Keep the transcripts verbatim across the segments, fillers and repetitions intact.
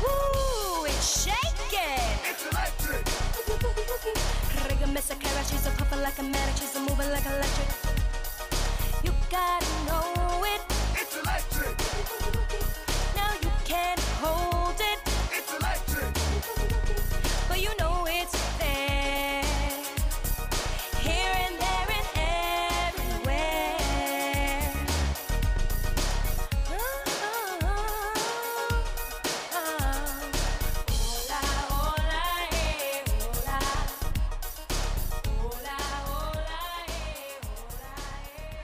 Ooh, it's shaking. It's electric. Rigga miss a carrot, she's a puppet like a manic, she's a moving like electric. You gotta know it. It's electric. Now you can't hold it. It's electric. But you know it's there. Here and there and everywhere. Oh, oh, oh, oh. Hola, hola, eh, hola. Hola, hola, eh, hola, eh.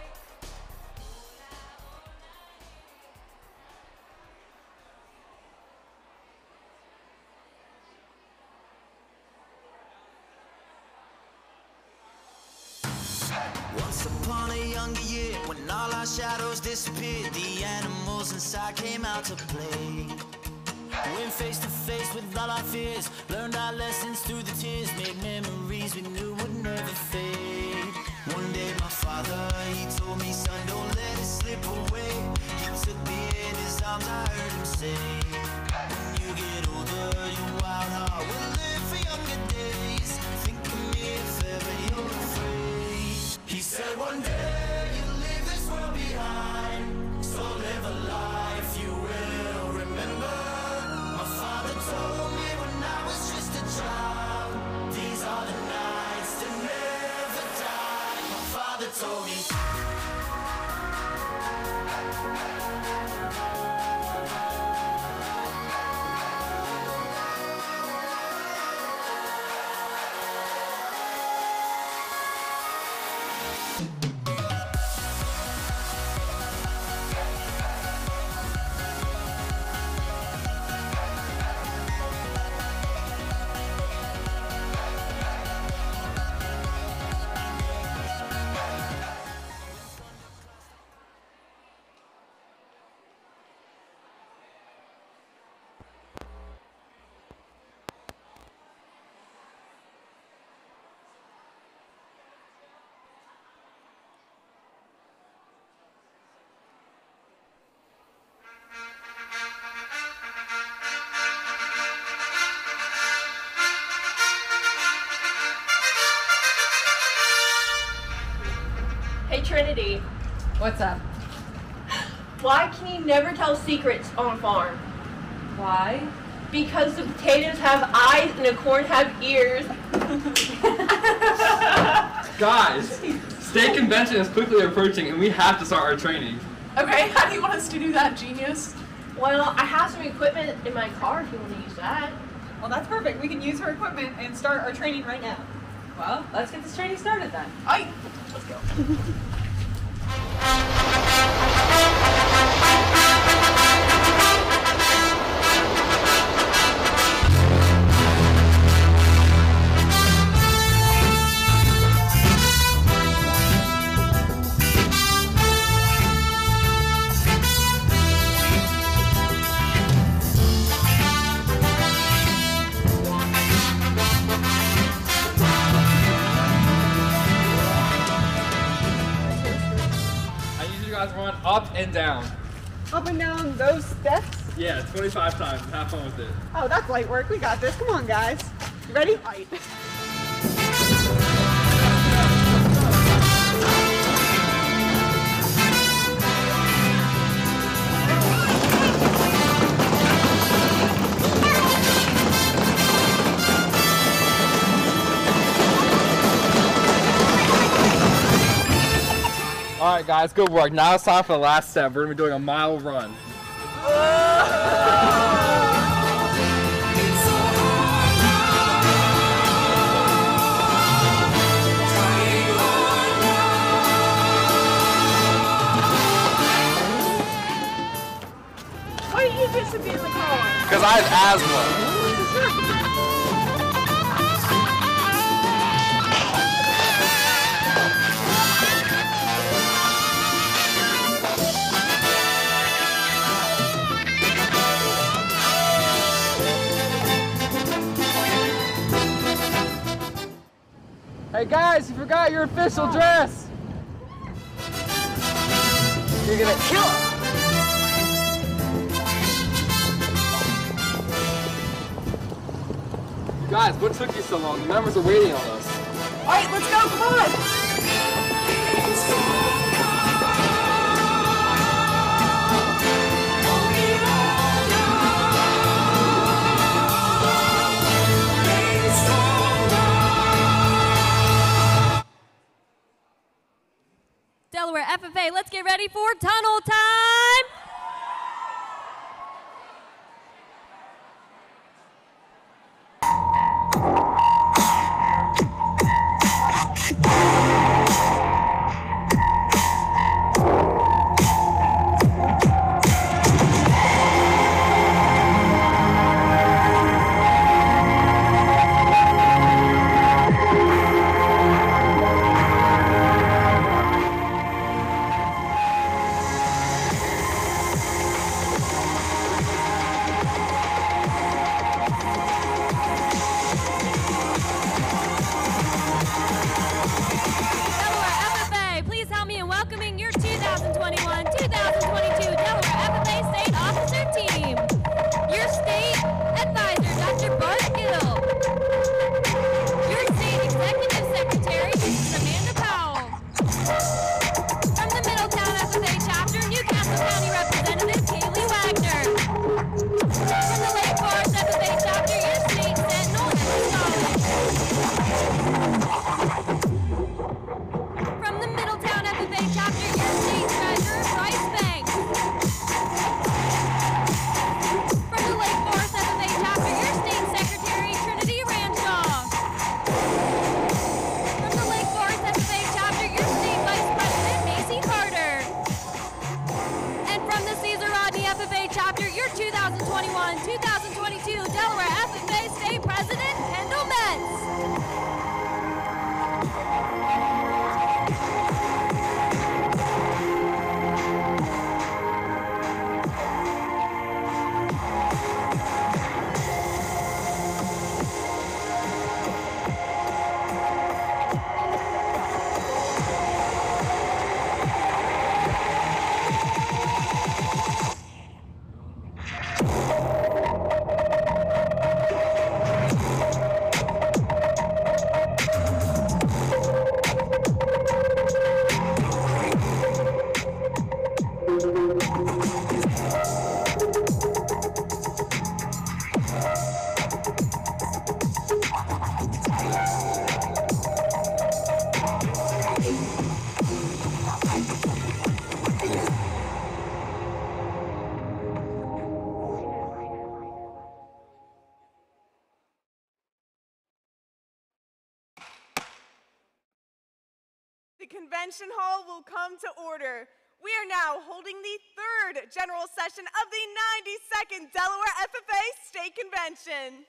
Once upon a younger year, when all our shadows disappeared, the animals inside came out to play. Went face to face with all our fears, learned our lessons through the tears, made memories we knew would never fade. One day my father, he told me, son, don't let it slip away. He took me in his arms, I heard him say, when you get older, your wild heart will live for younger days. Think of me if ever you're afraid. He said one day you'll leave this world behind, so live a life you will remember. My father told me when I was just a child, these are the nights that never die. My father told me. Hey Trinity, What's up? why can you never tell secrets on a farm? Why? Because the potatoes have eyes and the corn have ears. Guys, state convention is quickly approaching and we have to start our training. Okay, how do you want us to do that, genius? Well, I have some equipment in my car if you want to use that. Well, that's perfect. We can use her equipment and start our training right now. Well, let's get this training started then. Aye, let's go. Run up and down. Up and down those steps? Yeah, twenty-five times. Have fun with it. Oh, that's light work. We got this. Come on, guys. You ready? Fight. All right, guys, good work. Now it's time for the last step. We're gonna be doing a mile run. Why do you get to be in the car? Because I have asthma. Hey guys, you forgot your official dress! You're gonna kill him! Guys, what took you so long? The members are waiting on us. All right, let's go. Come on. Delaware F F A, let's get ready for tunnel time. The convention hall will come to order. We are now holding the third general session of the ninety-second Delaware F F A State Convention.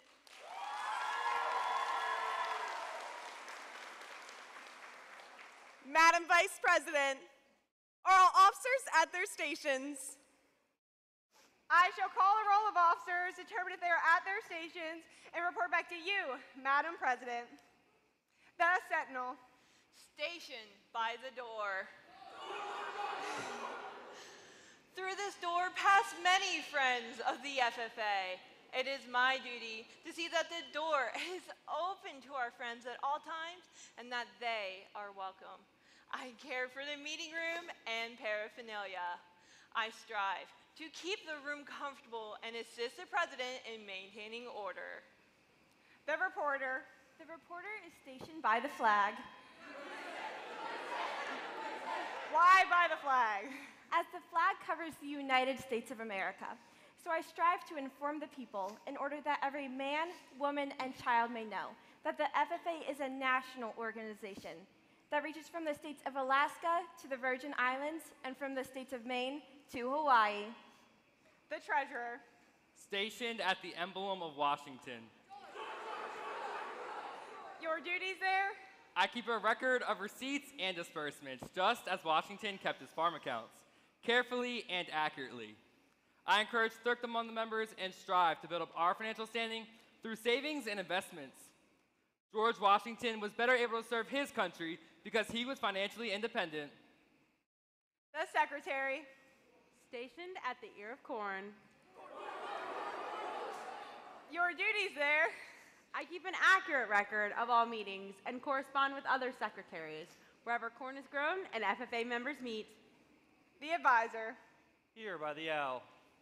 Madam Vice President, are all officers at their stations? I shall call a roll of officers, determine if they are at their stations, and report back to you, Madam President. The Sentinel. Station by the door. Through this door pass many friends of the F F A. It is my duty to see that the door is open to our friends at all times and that they are welcome. I care for the meeting room and paraphernalia. I strive to keep the room comfortable and assist the President in maintaining order. The reporter. The reporter is stationed by the flag. Why by the flag? As the flag covers the United States of America. So I strive to inform the people in order that every man, woman, and child may know that the F F A is a national organization that reaches from the states of Alaska to the Virgin Islands and from the states of Maine to Hawaii. The treasurer. Stationed at the emblem of Washington. Your duties there? I keep a record of receipts and disbursements, just as Washington kept his farm accounts, carefully and accurately. I encourage thrift among the members and strive to build up our financial standing through savings and investments. George Washington was better able to serve his country because he was financially independent. The secretary. Stationed at the ear of corn. Your duties there? I keep an accurate record of all meetings and correspond with other secretaries wherever corn is grown and F F A members meet. The advisor. Here by the owl.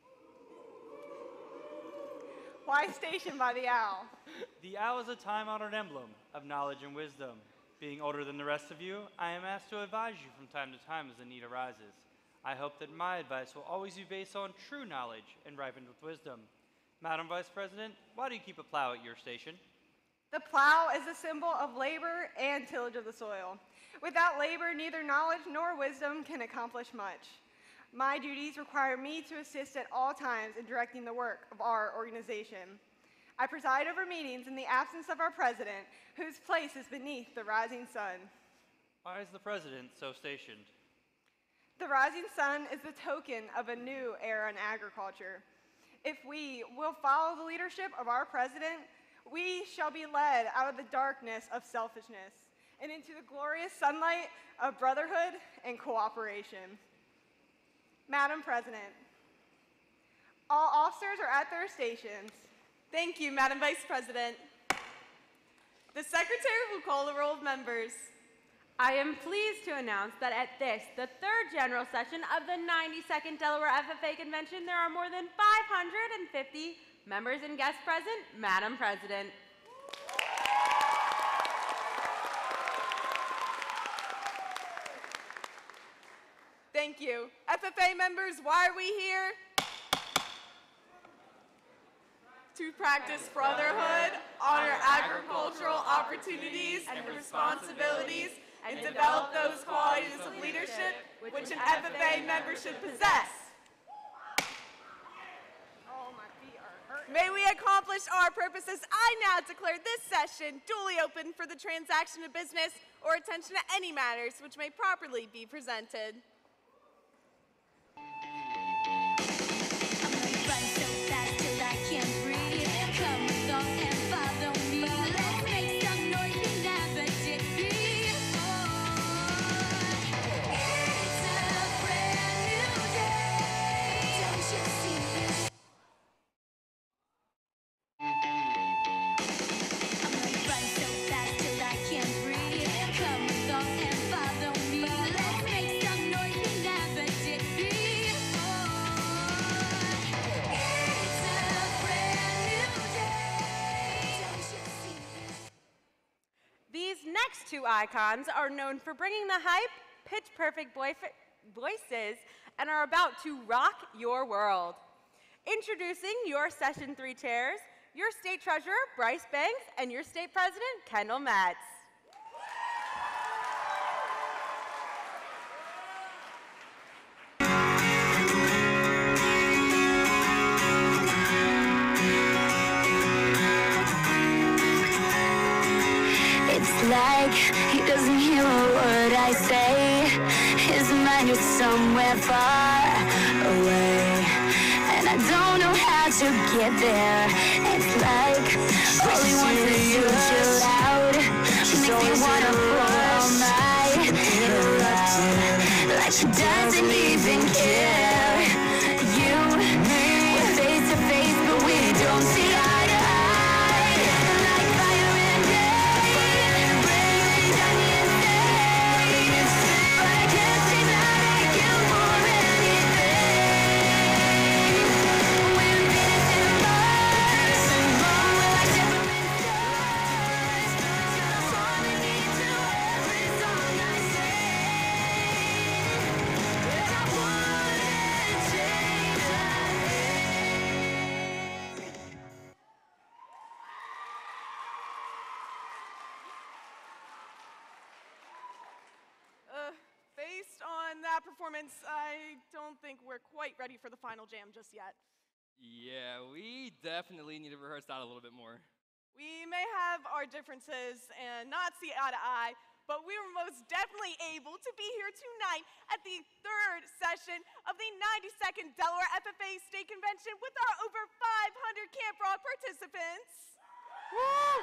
Why stationed by the owl? The owl is a time-honored emblem of knowledge and wisdom. Being older than the rest of you, I am asked to advise you from time to time as the need arises. I hope that my advice will always be based on true knowledge and ripened with wisdom. Madam Vice President, why do you keep a plow at your station? The plow is a symbol of labor and tillage of the soil. Without labor, neither knowledge nor wisdom can accomplish much. My duties require me to assist at all times in directing the work of our organization. I preside over meetings in the absence of our president, whose place is beneath the rising sun. Why is the president so stationed? The rising sun is the token of a new era in agriculture. If we will follow the leadership of our president, we shall be led out of the darkness of selfishness and into the glorious sunlight of brotherhood and cooperation. Madam President, all officers are at their stations. Thank you, Madam Vice President. The Secretary will call the roll of members. I am pleased to announce that at this, the third general session of the ninety-second Delaware F F A Convention, there are more than five hundred fifty members and guests present. Madam President. Thank you. F F A members, why are we here? To practice brotherhood, honor agricultural opportunities and responsibilities, and develop those qualities of leadership which an F F A member should possess. Oh, my feet are hurting. May we accomplish our purposes, I now declare this session duly open for the transaction of business or attention to any matters which may properly be presented. Two icons are known for bringing the hype, pitch-perfect voices, and are about to rock your world. Introducing your Session three chairs, your State Treasurer, Bryce Banks, and your State President, Kendall Metz. Like he doesn't hear a word I say. His mind is somewhere far away, and I don't know how to get there. It's like all he wants is to chill out, make me wanna pull all my hair out, like he doesn't even care. You, we're face to face, but we don't see eye to eye. Like fire and performance, I don't think we're quite ready for the final jam just yet. Yeah, we definitely need to rehearse that a little bit more. We may have our differences and not see eye to eye, but we were most definitely able to be here tonight at the third session of the ninety-second Delaware F F A State Convention with our over five hundred Camp Rock participants. Woo!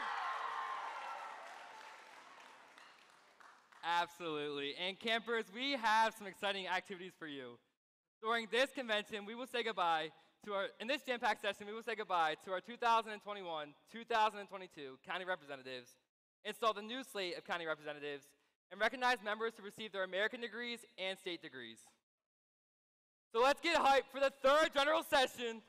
Absolutely. And campers, we have some exciting activities for you. During this convention, we will say goodbye To our, in this jam-packed session, we will say goodbye to our two thousand twenty-one two thousand twenty-two county representatives, install the new slate of county representatives, and recognize members who received their American degrees and state degrees. So let's get hyped for the third general session.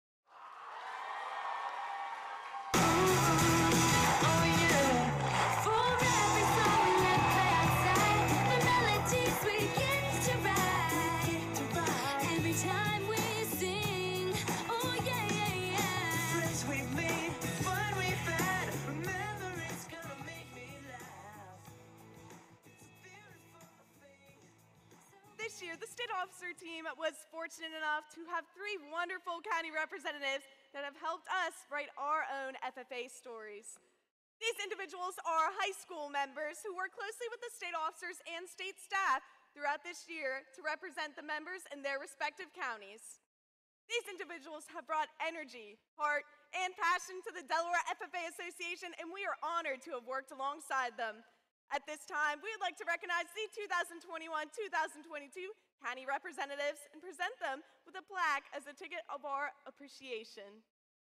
This year, the state officer team was fortunate enough to have three wonderful county representatives that have helped us write our own F F A stories. These individuals are high school members who work closely with the state officers and state staff throughout this year to represent the members in their respective counties. These individuals have brought energy, heart, and passion to the Delaware F F A Association, and we are honored to have worked alongside them. At this time, we would like to recognize the two thousand twenty-one two thousand twenty-two county representatives and present them with a plaque as a ticket of our appreciation.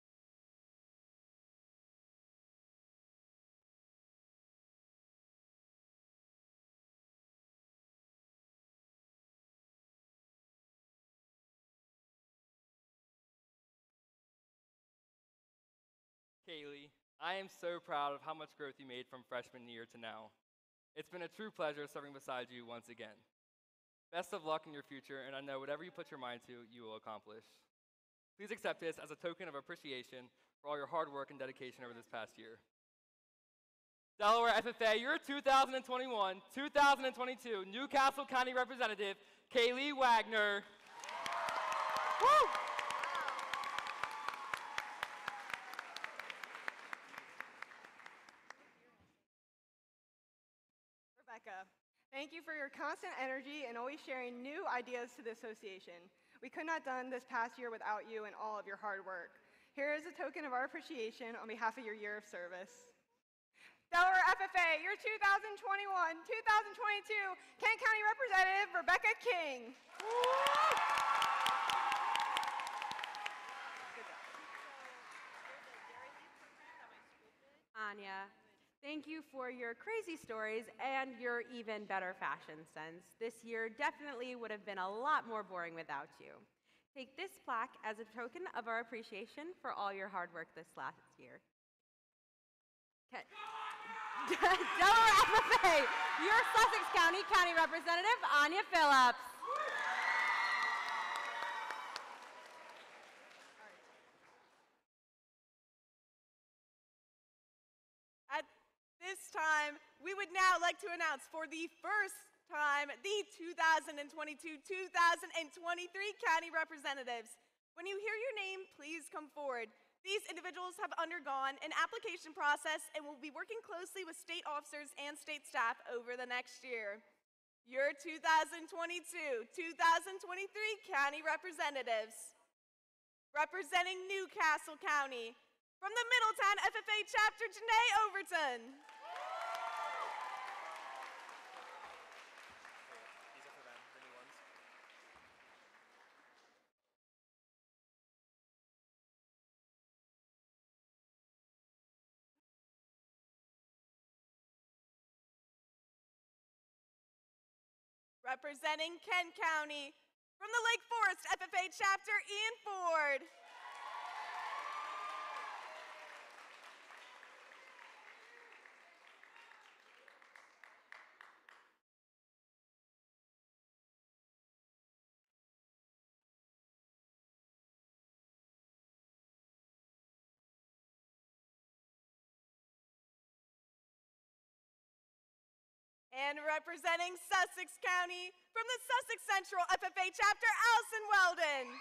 Kaylee, I am so proud of how much growth you made from freshman year to now. It's been a true pleasure serving beside you once again. Best of luck in your future, and I know whatever you put your mind to, you will accomplish. Please accept this as a token of appreciation for all your hard work and dedication over this past year. Delaware F F A, your two thousand twenty-one two thousand twenty-two Newcastle County Representative, Kaylee Wagner. Woo! Rebecca, thank you for your constant energy and always sharing new ideas to the association. We could not have done this past year without you and all of your hard work. Here is a token of our appreciation on behalf of your year of service. Delaware F F A, your two thousand twenty-one two thousand twenty-two Kent County Representative, Rebecca King. Anya, thank you for your crazy stories and your even better fashion sense. This year definitely would have been a lot more boring without you. Take this plaque as a token of our appreciation for all your hard work this last year. Okay. Delaware F F A, your Sussex County County Representative, Anya Phillips. At this time, we would now like to announce for the first time the two thousand twenty-two two thousand twenty-three county representatives. When you hear your name, please come forward. These individuals have undergone an application process and will be working closely with state officers and state staff over the next year. Your two thousand twenty-two two thousand twenty-three county representatives. Representing Newcastle County, from the Middletown F F A chapter, Janae Overton. These are for them, the new ones. Representing Kent County, from the Lake Forest F F A chapter, Ian Ford. And representing Sussex County, from the Sussex Central F F A chapter, Allison Weldon.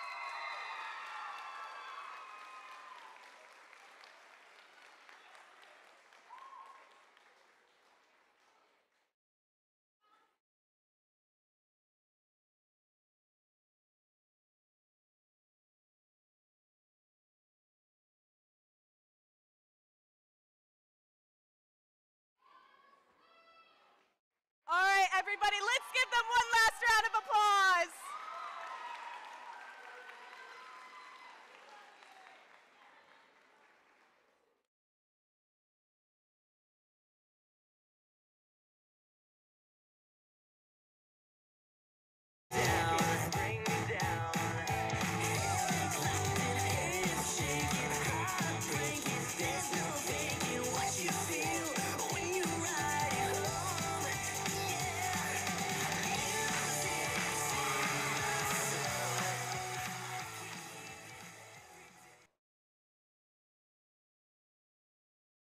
All right, everybody, let's give them one last round of applause.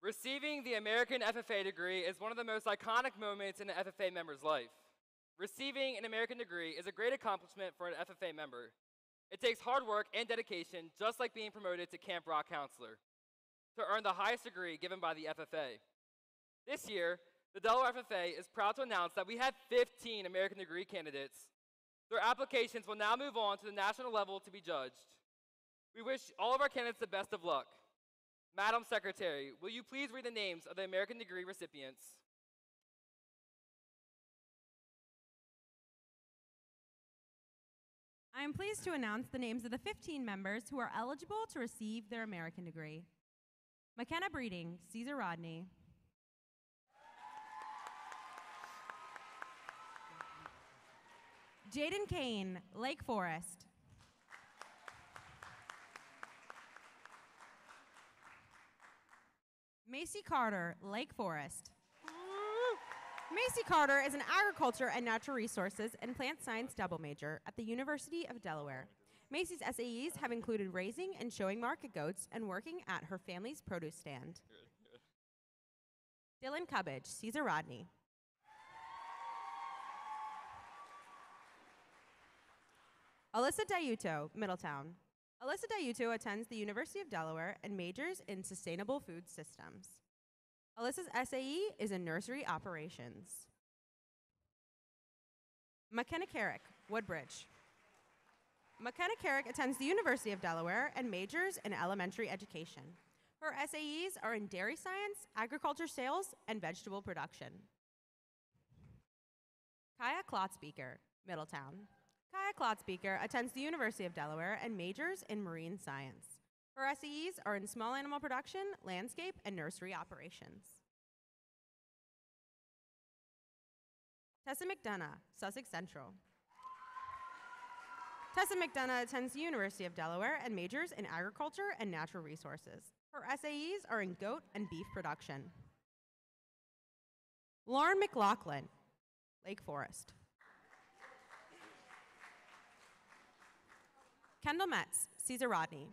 Receiving the American F F A degree is one of the most iconic moments in an F F A member's life. Receiving an American degree is a great accomplishment for an F F A member. It takes hard work and dedication, just like being promoted to Camp Rock Counselor, to earn the highest degree given by the F F A. This year, the Delaware F F A is proud to announce that we have fifteen American degree candidates. Their applications will now move on to the national level to be judged. We wish all of our candidates the best of luck. Madam Secretary, will you please read the names of the American degree recipients? I am pleased to announce the names of the fifteen members who are eligible to receive their American degree. McKenna Breeding, Caesar Rodney. Jaden Kane, Lake Forest. Macy Carter, Lake Forest. Macy Carter is an agriculture and natural resources and plant science double major at the University of Delaware. Macy's S A Es have included raising and showing market goats and working at her family's produce stand. Dylan Cubbage, Caesar Rodney. Alyssa Diuto, Middletown. Alyssa Diuto attends the University of Delaware and majors in sustainable food systems. Alyssa's S A E is in nursery operations. McKenna Carrick, Woodbridge. McKenna Carrick attends the University of Delaware and majors in elementary education. Her S A Es are in dairy science, agriculture sales, and vegetable production. Kaya Klotzbeker, Middletown. Kaya Klotzbeker attends the University of Delaware and majors in marine science. Her S A Es are in small animal production, landscape, and nursery operations. Tessa McDonough, Sussex Central. Tessa McDonough attends the University of Delaware and majors in agriculture and natural resources. Her S A Es are in goat and beef production. Lauren McLaughlin, Lake Forest. Kendall Metz, Caesar Rodney.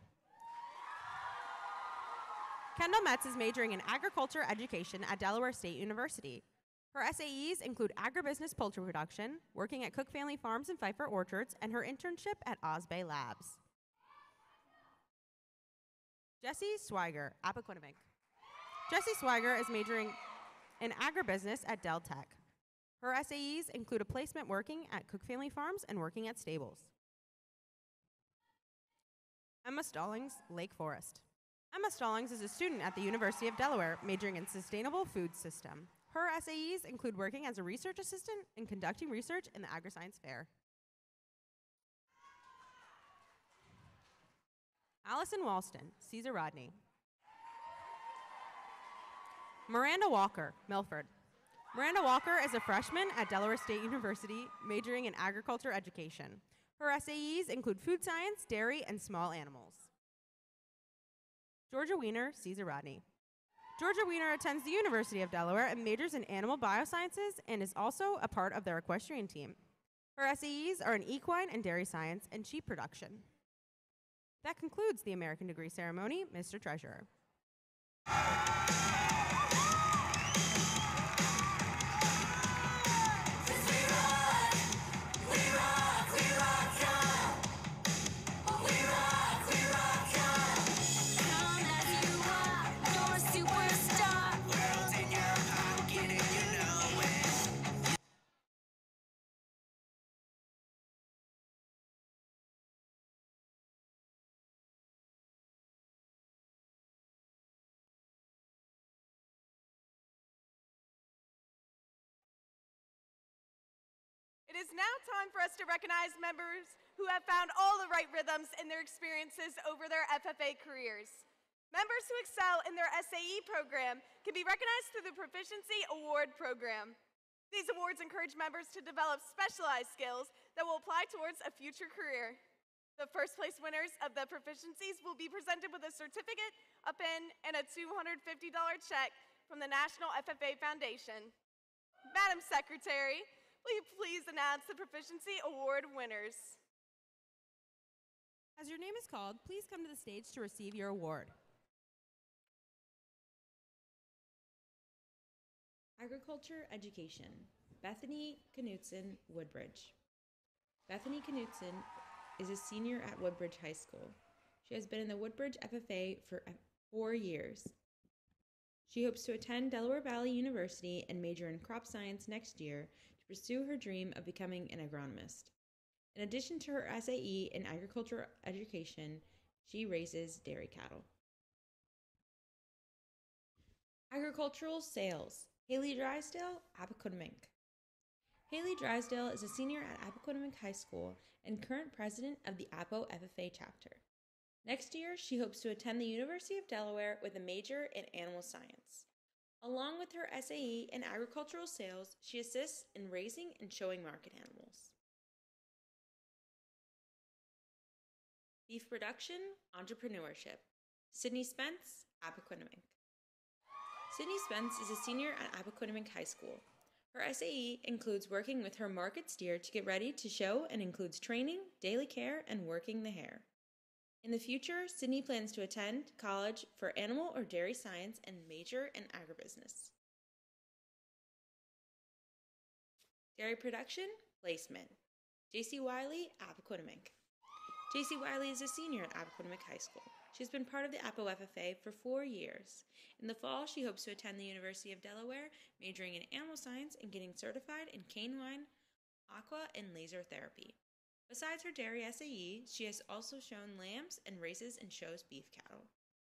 Kendall Metz is majoring in agriculture education at Delaware State University. Her S A Es include agribusiness poultry production, working at Cook Family Farms and Pfeiffer Orchards, and her internship at Osbay Labs. Jessie Swiger, Appoquinimink. Jessie Swiger is majoring in agribusiness at Del Tech. Her S A Es include a placement working at Cook Family Farms and working at stables. Emma Stallings, Lake Forest. Emma Stallings is a student at the University of Delaware, majoring in sustainable food system. Her S A Es include working as a research assistant and conducting research in the AgriScience Fair. Allison Walston, Caesar Rodney. Miranda Walker, Milford. Miranda Walker is a freshman at Delaware State University, majoring in agriculture education. Her S A Es include food science, dairy, and small animals. Georgia Weiner, Caesar Rodney. Georgia Weiner attends the University of Delaware and majors in animal biosciences and is also a part of their equestrian team. Her S A Es are in equine and dairy science and sheep production. That concludes the American degree ceremony, Mister Treasurer. It is now time for us to recognize members who have found all the right rhythms in their experiences over their F F A careers. Members who excel in their S A E program can be recognized through the Proficiency Award Program. These awards encourage members to develop specialized skills that will apply towards a future career. The first place winners of the proficiencies will be presented with a certificate, a pin, and a two hundred fifty dollar check from the National F F A Foundation. Madam Secretary, will you please announce the Proficiency Award winners? As your name is called, please come to the stage to receive your award. Agriculture Education, Bethany Knutson, Woodbridge. Bethany Knutson is a senior at Woodbridge High School. She has been in the Woodbridge F F A for four years. She hopes to attend Delaware Valley University and major in crop science next year to pursue her dream of becoming an agronomist. In addition to her S A E in agriculture education, she raises dairy cattle. Agricultural sales, Haley Drysdale, Appoquinimink. Haley Drysdale is a senior at Appoquinimink High School and current president of the Appo F F A chapter. Next year, she hopes to attend the University of Delaware with a major in animal science. Along with her S A E in agricultural sales, she assists in raising and showing market animals. Beef production, entrepreneurship. Sydney Spence, Appoquinimink. Sydney Spence is a senior at Appoquinimink High School. Her S A E includes working with her market steer to get ready to show and includes training, daily care, and working the hair. In the future, Sydney plans to attend college for animal or dairy science and major in agribusiness. Dairy production, placement. J C Wiley, Appoquinimink. J C Wiley is a senior at Appoquinimink High School. She has been part of the Appo F F A for four years. In the fall, she hopes to attend the University of Delaware, majoring in animal science and getting certified in canine, aqua, and laser therapy. Besides her dairy S A E, she has also shown lambs and races and shows beef cattle.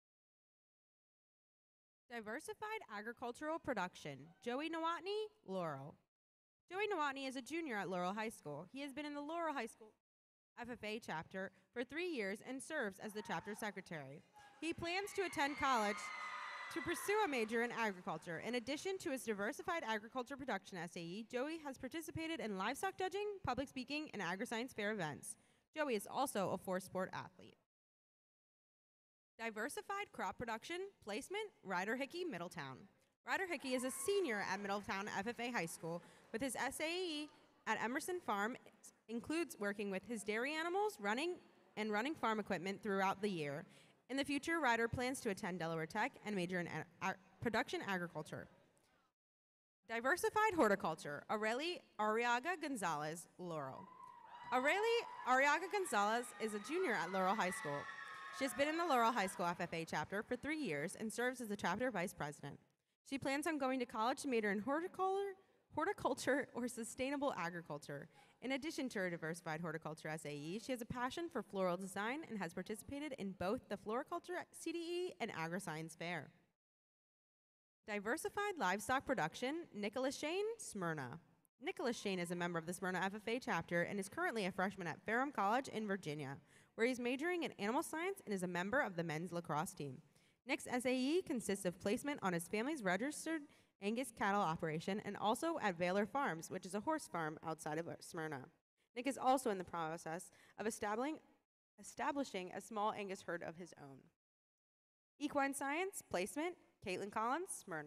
Diversified agricultural production, Joey Nowotny, Laurel. Joey Nowotny is a junior at Laurel High School. He has been in the Laurel High School F F A chapter for three years and serves as the chapter secretary. He plans to attend college to pursue a major in agriculture. In addition to his diversified agriculture production S A E, Joey has participated in livestock judging, public speaking, and agri-science fair events. Joey is also a four-sport athlete. Diversified crop production, placement, Ryder Hickey, Middletown. Ryder Hickey is a senior at Middletown F F A High School with his S A E at Emerson Farm. Includes working with his dairy animals, running and running farm equipment throughout the year. In the future, Ryder plans to attend Delaware Tech and major in a- a- production agriculture. Diversified horticulture, Aurelie Arriaga Gonzalez, Laurel. Aurelie Arriaga Gonzalez is a junior at Laurel High School. She has been in the Laurel High School F F A chapter for three years and serves as the chapter vice president. She plans on going to college to major in horticulture, horticulture or sustainable agriculture. In addition to her diversified horticulture S A E, she has a passion for floral design and has participated in both the Floriculture C D E and Agri-Science Fair. Diversified livestock production, Nicholas Shane, Smyrna. Nicholas Shane is a member of the Smyrna F F A chapter and is currently a freshman at Ferrum College in Virginia, where he's majoring in animal science and is a member of the men's lacrosse team. Nick's S A E consists of placement on his family's registered Angus cattle operation and also at Valor Farms, which is a horse farm outside of Smyrna. Nick is also in the process of establishing, establishing a small Angus herd of his own. Equine science, placement, Caitlin Collins, Smyrna.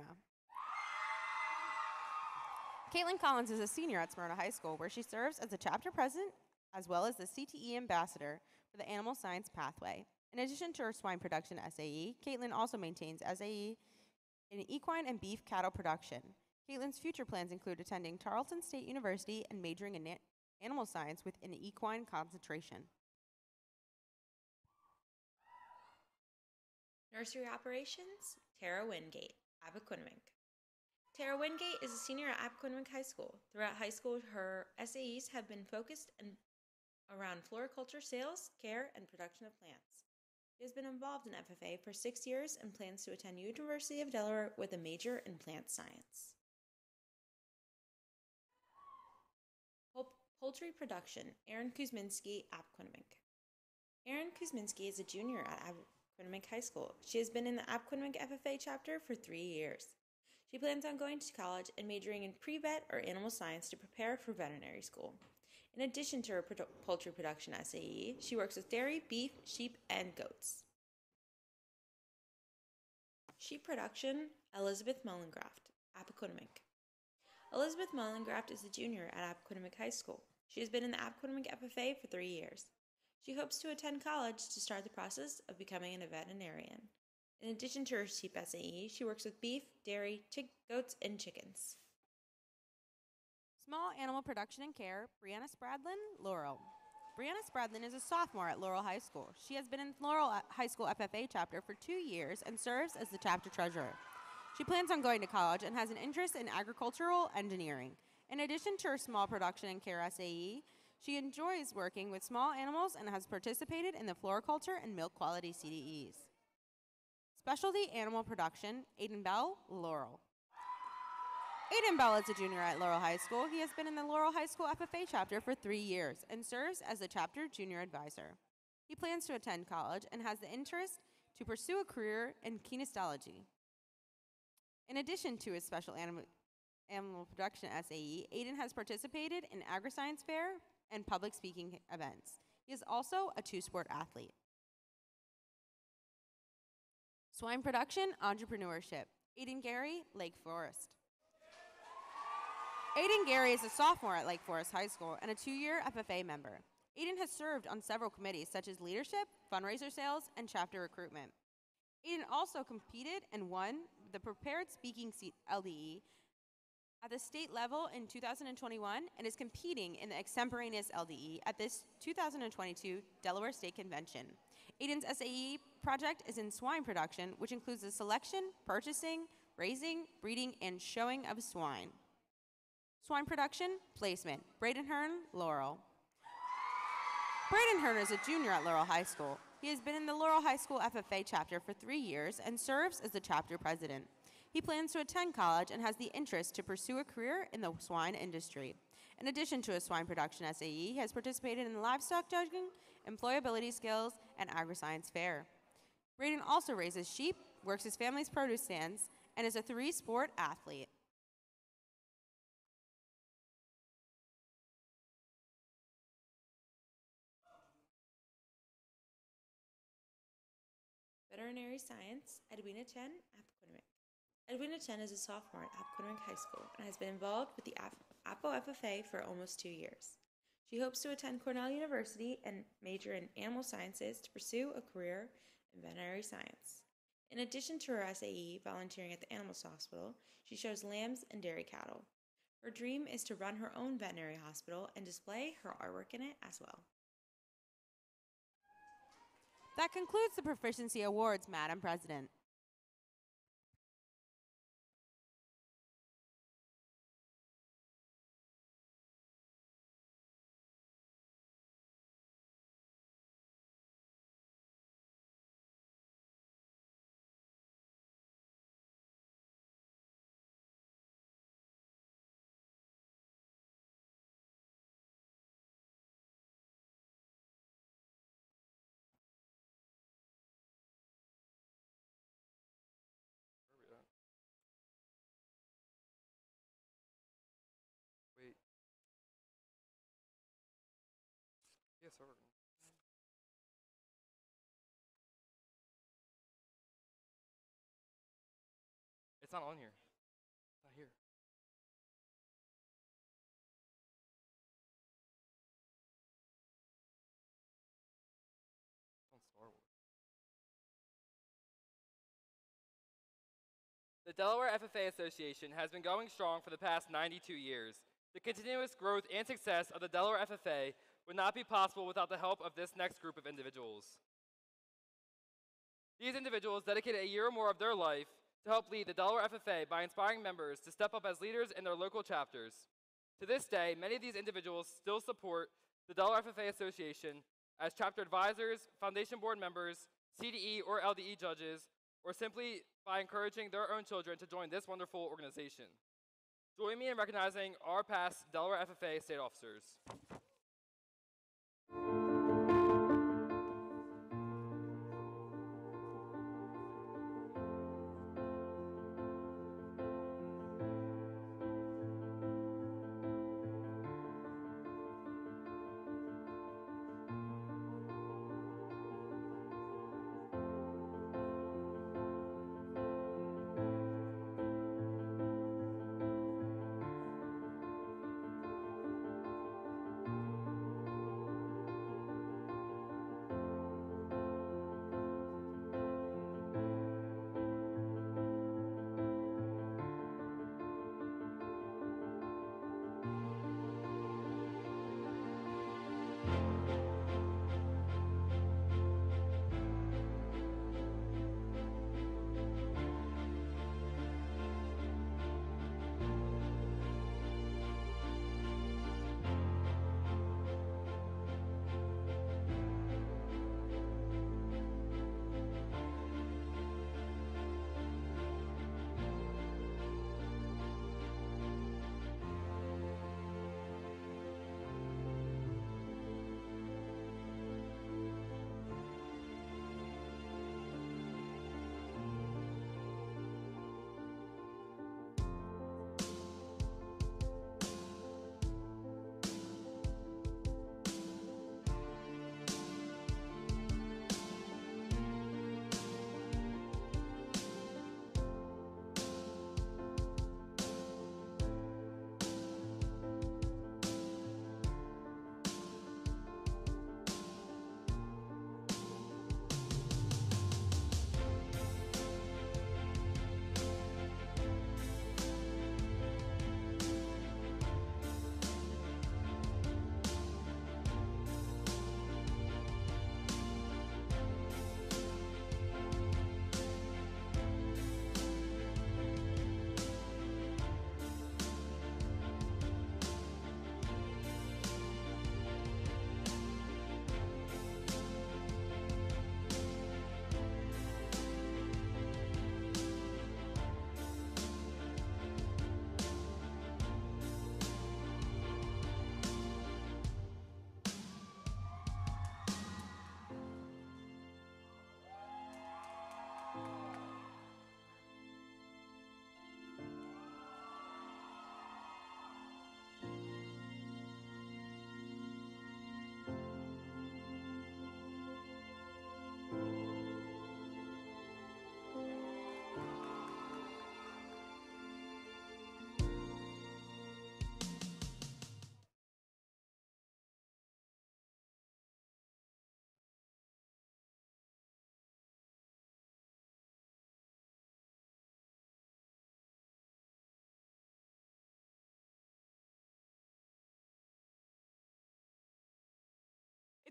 Caitlin Collins is a senior at Smyrna High School, where she serves as the chapter president as well as the C T E ambassador for the animal science pathway. In addition to her swine production S A E, Caitlin also maintains S A E in equine and beef cattle production. Caitlin's future plans include attending Tarleton State University and majoring in na- animal science with an equine concentration. Nursery operations, Tara Wingate, Appoquinimink. Tara Wingate is a senior at Appoquinimink High School. Throughout high school, her S A Es have been focused in, around floriculture sales, care, and production of plants. She has been involved in F F A for six years and plans to attend University of Delaware with a major in plant science. Poultry production, Aaron Kuzminski, Appoquinimink. Aaron Kuzminski is a junior at Appoquinimink High School. She has been in the Appoquinimink F F A chapter for three years. She plans on going to college and majoring in pre-vet or animal science to prepare for veterinary school. In addition to her pro- poultry production S A E, she works with dairy, beef, sheep, and goats. Sheep production, Elizabeth Mullengraft, Appoquinimink. Elizabeth Mullengraft is a junior at Appoquinimink High School. She has been in the Appoquinimink F F A for three years. She hopes to attend college to start the process of becoming a veterinarian. In addition to her sheep S A E, she works with beef, dairy, chick- goats, and chickens. Small Animal Production and Care, Brianna Spradlin, Laurel. Brianna Spradlin is a sophomore at Laurel High School. She has been in Laurel High School F F A chapter for two years and serves as the chapter treasurer. She plans on going to college and has an interest in agricultural engineering. In addition to her Small Production and Care S A E, she enjoys working with small animals and has participated in the floriculture and milk quality C D Es. Specialty Animal Production, Aiden Bell, Laurel. Aiden Bell is a junior at Laurel High School. He has been in the Laurel High School F F A chapter for three years and serves as the chapter junior advisor. He plans to attend college and has the interest to pursue a career in kinesiology. In addition to his special animal, animal production S A E, Aiden has participated in agri-science fair and public speaking events. He is also a two-sport athlete. Swine production, entrepreneurship. Aiden Gary, Lake Forest. Aiden Gary is a sophomore at Lake Forest High School and a two-year F F A member. Aiden has served on several committees such as leadership, fundraiser sales, and chapter recruitment. Aiden also competed and won the Prepared Speaking Seat L D E at the state level in two thousand twenty-one and is competing in the Extemporaneous L D E at this two thousand twenty-two Delaware State Convention. Aiden's S A E project is in swine production, which includes the selection, purchasing, raising, breeding, and showing of swine. Swine production, placement, Braden Hearn, Laurel. Braden Hearn is a junior at Laurel High School. He has been in the Laurel High School F F A chapter for three years and serves as the chapter president. He plans to attend college and has the interest to pursue a career in the swine industry. In addition to his swine production S A E, he has participated in livestock judging, employability skills, and agri-science fair. Braden also raises sheep, works his family's produce stands, and is a three-sport athlete. Veterinary Science, Edwina Chen, Appoquinimink. Edwina Chen is a sophomore at Appoquinimink High School and has been involved with the Appo F F A for almost two years. She hopes to attend Cornell University and major in animal sciences to pursue a career in veterinary science. In addition to her S A E volunteering at the Animal Hospital, she shows lambs and dairy cattle. Her dream is to run her own veterinary hospital and display her artwork in it as well. That concludes the Proficiency Awards, Madam President. Wait. Yes, sir. It's not on here. It's not here. It's on Star Wars. The Delaware F F A Association has been going strong for the past ninety-two years. The continuous growth and success of the Delaware F F A would not be possible without the help of this next group of individuals. These individuals dedicated a year or more of their life to help lead the Delaware F F A by inspiring members to step up as leaders in their local chapters. To this day, many of these individuals still support the Delaware F F A Association as chapter advisors, foundation board members, C D E or L D E judges, or simply by encouraging their own children to join this wonderful organization. Join me in recognizing our past Delaware F F A state officers.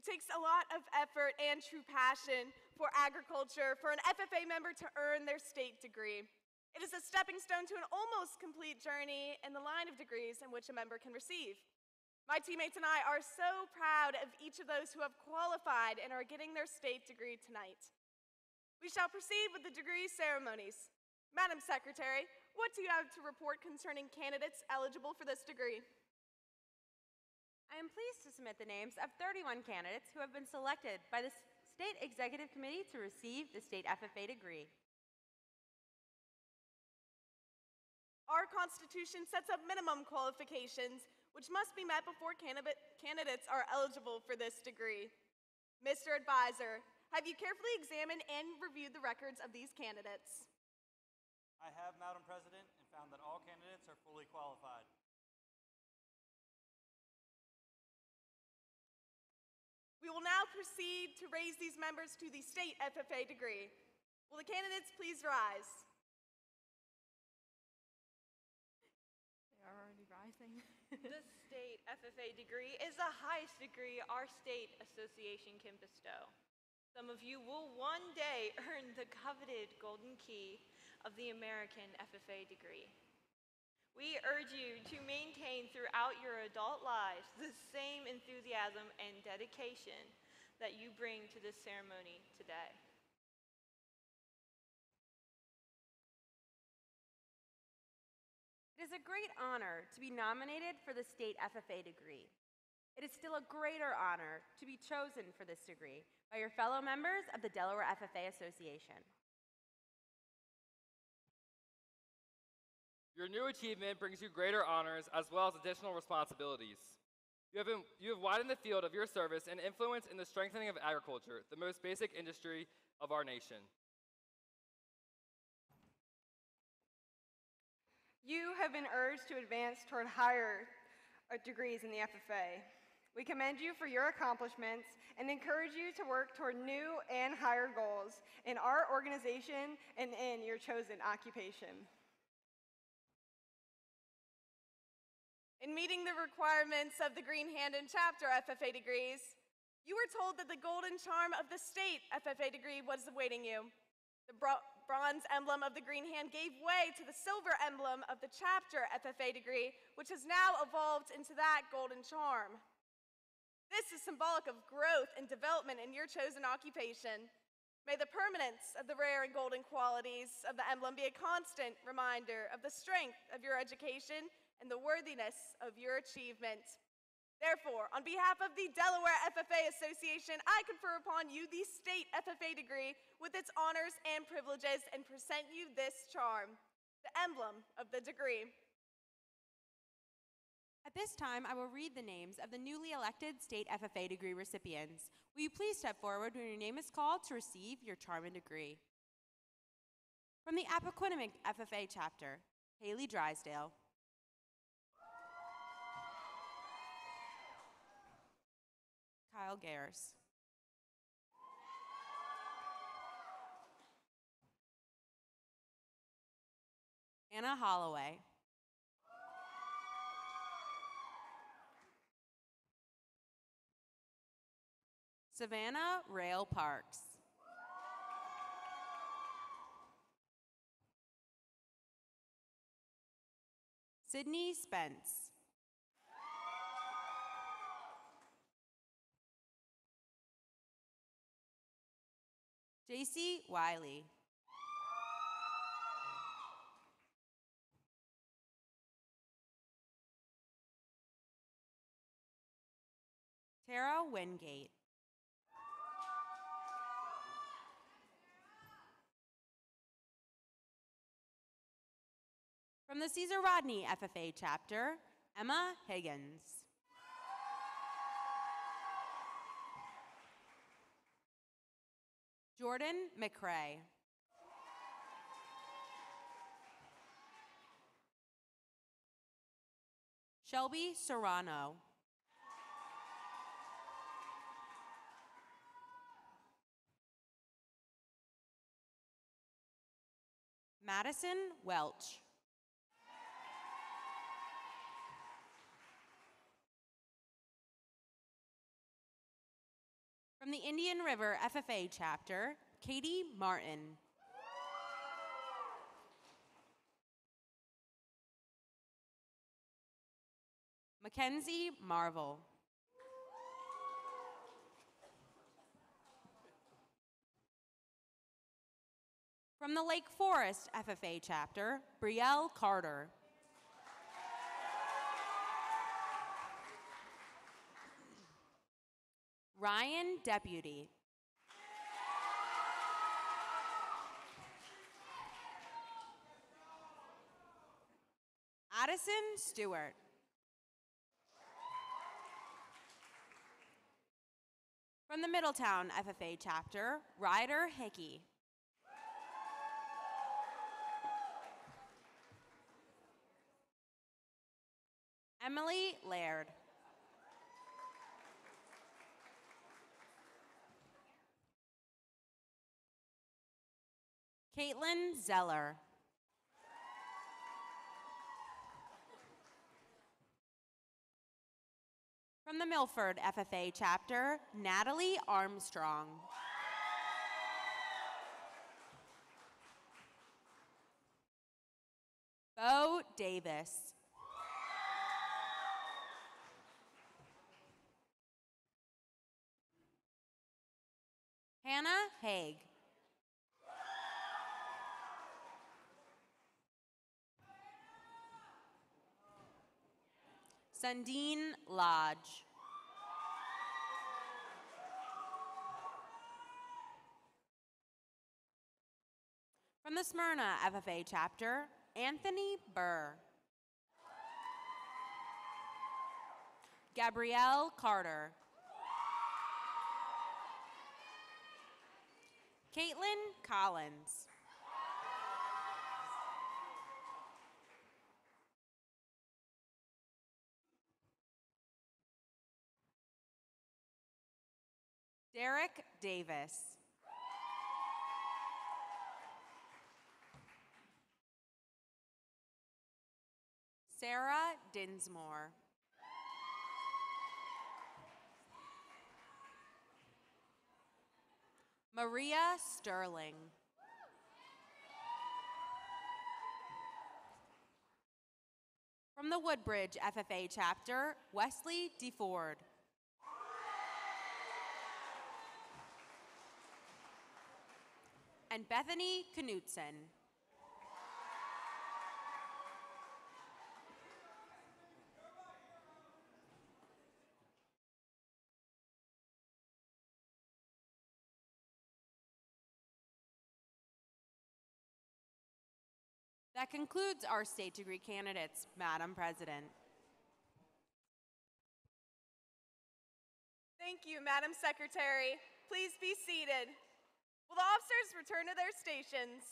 It takes a lot of effort and true passion for agriculture for an F F A member to earn their state degree. It is a stepping stone to an almost complete journey in the line of degrees in which a member can receive. My teammates and I are so proud of each of those who have qualified and are getting their state degree tonight. We shall proceed with the degree ceremonies. Madam Secretary, what do you have to report concerning candidates eligible for this degree? I am pleased to submit the names of thirty-one candidates who have been selected by the State Executive Committee to receive the state F F A degree. Our Constitution sets up minimum qualifications which must be met before candidate, candidates are eligible for this degree. Mister Advisor, have you carefully examined and reviewed the records of these candidates? I have, Madam President, and found that all candidates are fully qualified. We will now proceed to raise these members to the state F F A degree. Will the candidates please rise? They are already rising. The state F F A degree is the highest degree our state association can bestow. Some of you will one day earn the coveted golden key of the American F F A degree. We urge you to maintain throughout your adult lives the same enthusiasm and dedication that you bring to this ceremony today. It is a great honor to be nominated for the state F F A degree. It is still a greater honor to be chosen for this degree by your fellow members of the Delaware F F A Association. Your new achievement brings you greater honors as well as additional responsibilities. You have, been, you have widened the field of your service and influence in the strengthening of agriculture, the most basic industry of our nation. You have been urged to advance toward higher uh, degrees in the F F A. We commend you for your accomplishments and encourage you to work toward new and higher goals in our organization and in your chosen occupation. In meeting the requirements of the Green Hand and Chapter F F A degrees, you were told that the golden charm of the state F F A degree was awaiting you. The bro bronze emblem of the Green Hand gave way to the silver emblem of the Chapter F F A degree, which has now evolved into that golden charm. This is symbolic of growth and development in your chosen occupation. May the permanence of the rare and golden qualities of the emblem be a constant reminder of the strength of your education and the worthiness of your achievement. Therefore, on behalf of the Delaware F F A Association, I confer upon you the state F F A degree with its honors and privileges and present you this charm, the emblem of the degree. At this time, I will read the names of the newly elected state F F A degree recipients. Will you please step forward when your name is called to receive your charm and degree? From the Appoquinimink F F A chapter, Haley Drysdale. Kyle Gares. Anna Holloway. Savannah Rail Parks. Sydney Spence. J C Wiley. Tara Wingate. From the Caesar Rodney F F A chapter, Emma Higgins. Jordan McRae. Shelby Serrano. Madison Welch. From the Indian River F F A chapter, Katie Martin. Mackenzie Marvel. From the Lake Forest F F A chapter, Brielle Carter. Ryan Deputy. Addison Stewart. From the Middletown F F A chapter, Ryder Hickey. Emily Laird. Caitlin Zeller. From the Milford F F A chapter, Natalie Armstrong. Bo Davis. Hannah Haig. Sundine Lodge. From the Smyrna F F A chapter, Anthony Burr. Gabrielle Carter. Caitlin Collins. Derek Davis. Sarah Dinsmore. Maria Sterling. From the Woodbridge F F A chapter, Wesley DeFord. And Bethany Knutson. That concludes our state degree candidates, Madam President. Thank you, Madam Secretary. Please be seated. Will the officers return to their stations?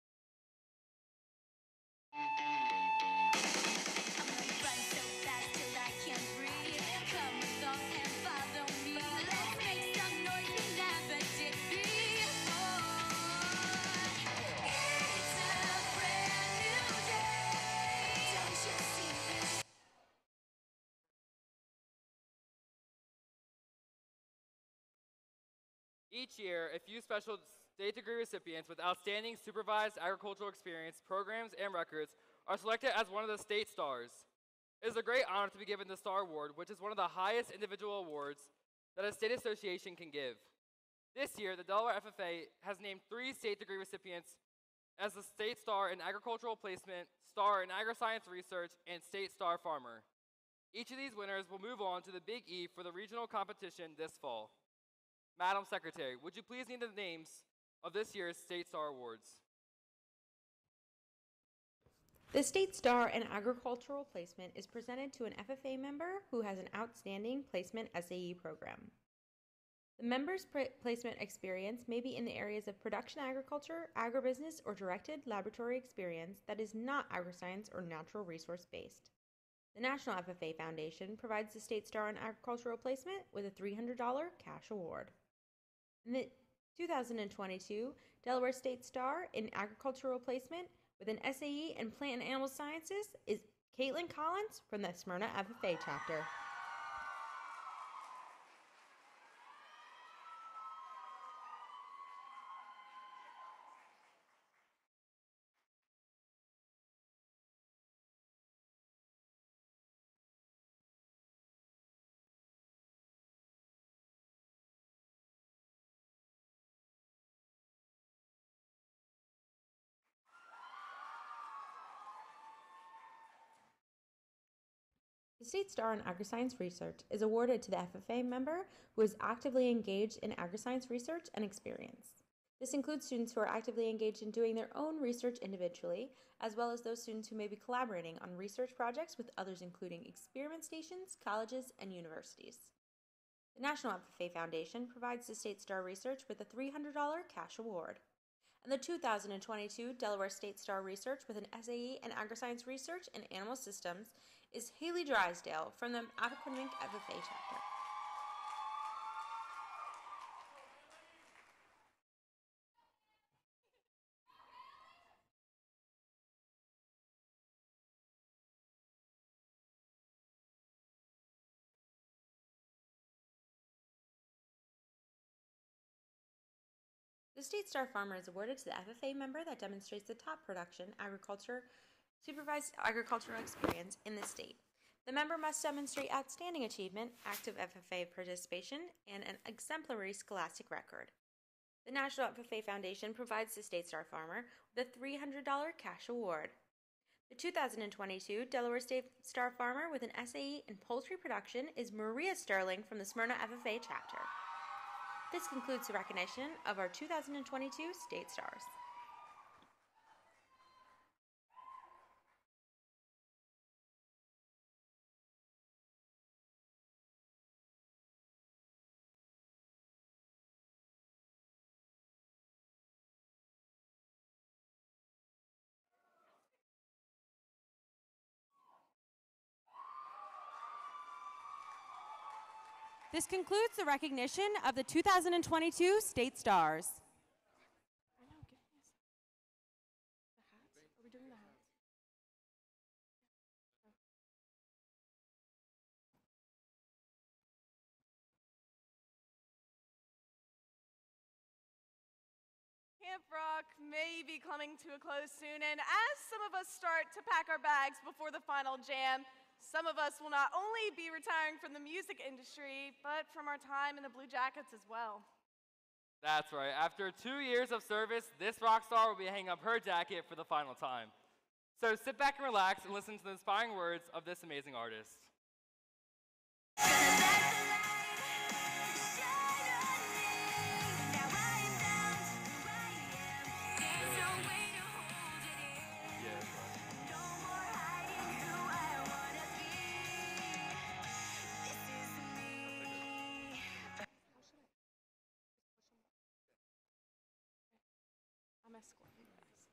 Each year, a few special state degree recipients with outstanding supervised agricultural experience, programs, and records are selected as one of the state stars. It is a great honor to be given the Star Award, which is one of the highest individual awards that a state association can give. This year, the Delaware F F A has named three state degree recipients as the State Star in Agricultural Placement, Star in Agri-Science Research, and State Star Farmer. Each of these winners will move on to the Big E for the regional competition this fall. Madam Secretary, would you please name the names of this year's State Star Awards? The State Star in Agricultural Placement is presented to an F F A member who has an outstanding placement S A E program. The member's placement experience may be in the areas of production agriculture, agribusiness, or directed laboratory experience that is not agri-science or natural resource based. The National F F A Foundation provides the State Star in Agricultural Placement with a three hundred dollars cash award. In the two thousand twenty-two Delaware State Star in Agricultural Placement with an S A E in Plant and Animal Sciences is Caitlin Collins from the Smyrna F F A chapter. The State Star in Agriscience Research is awarded to the F F A member who is actively engaged in agriscience research and experience. This includes students who are actively engaged in doing their own research individually, as well as those students who may be collaborating on research projects with others including experiment stations, colleges, and universities. The National F F A Foundation provides the State Star Research with a three hundred dollars cash award. And the two thousand twenty-two Delaware State Star Research with an S A E in Agriscience Research and Animal Systems is Haley Drysdale from the Appoquinimink F F A chapter. The State Star Farmer is awarded to the F F A member that demonstrates the top production, agriculture, supervised agricultural experience in the state. The member must demonstrate outstanding achievement, active F F A participation, and an exemplary scholastic record. The National F F A Foundation provides the State Star Farmer with a three hundred dollars cash award. The two thousand twenty-two Delaware State Star Farmer with an S A E in poultry production is Maria Sterling from the Smyrna F F A chapter. This concludes the recognition of our two thousand twenty-two State Stars. This concludes the recognition of the two thousand twenty-two State Stars. Are we doing the hats? Camp Rock may be coming to a close soon, and as some of us start to pack our bags before the final jam, some of us will not only be retiring from the music industry, but from our time in the Blue Jackets as well. That's right. After two years of service, this rock star will be hanging up her jacket for the final time. So sit back and relax and listen to the inspiring words of this amazing artist. I'm escorting you guys.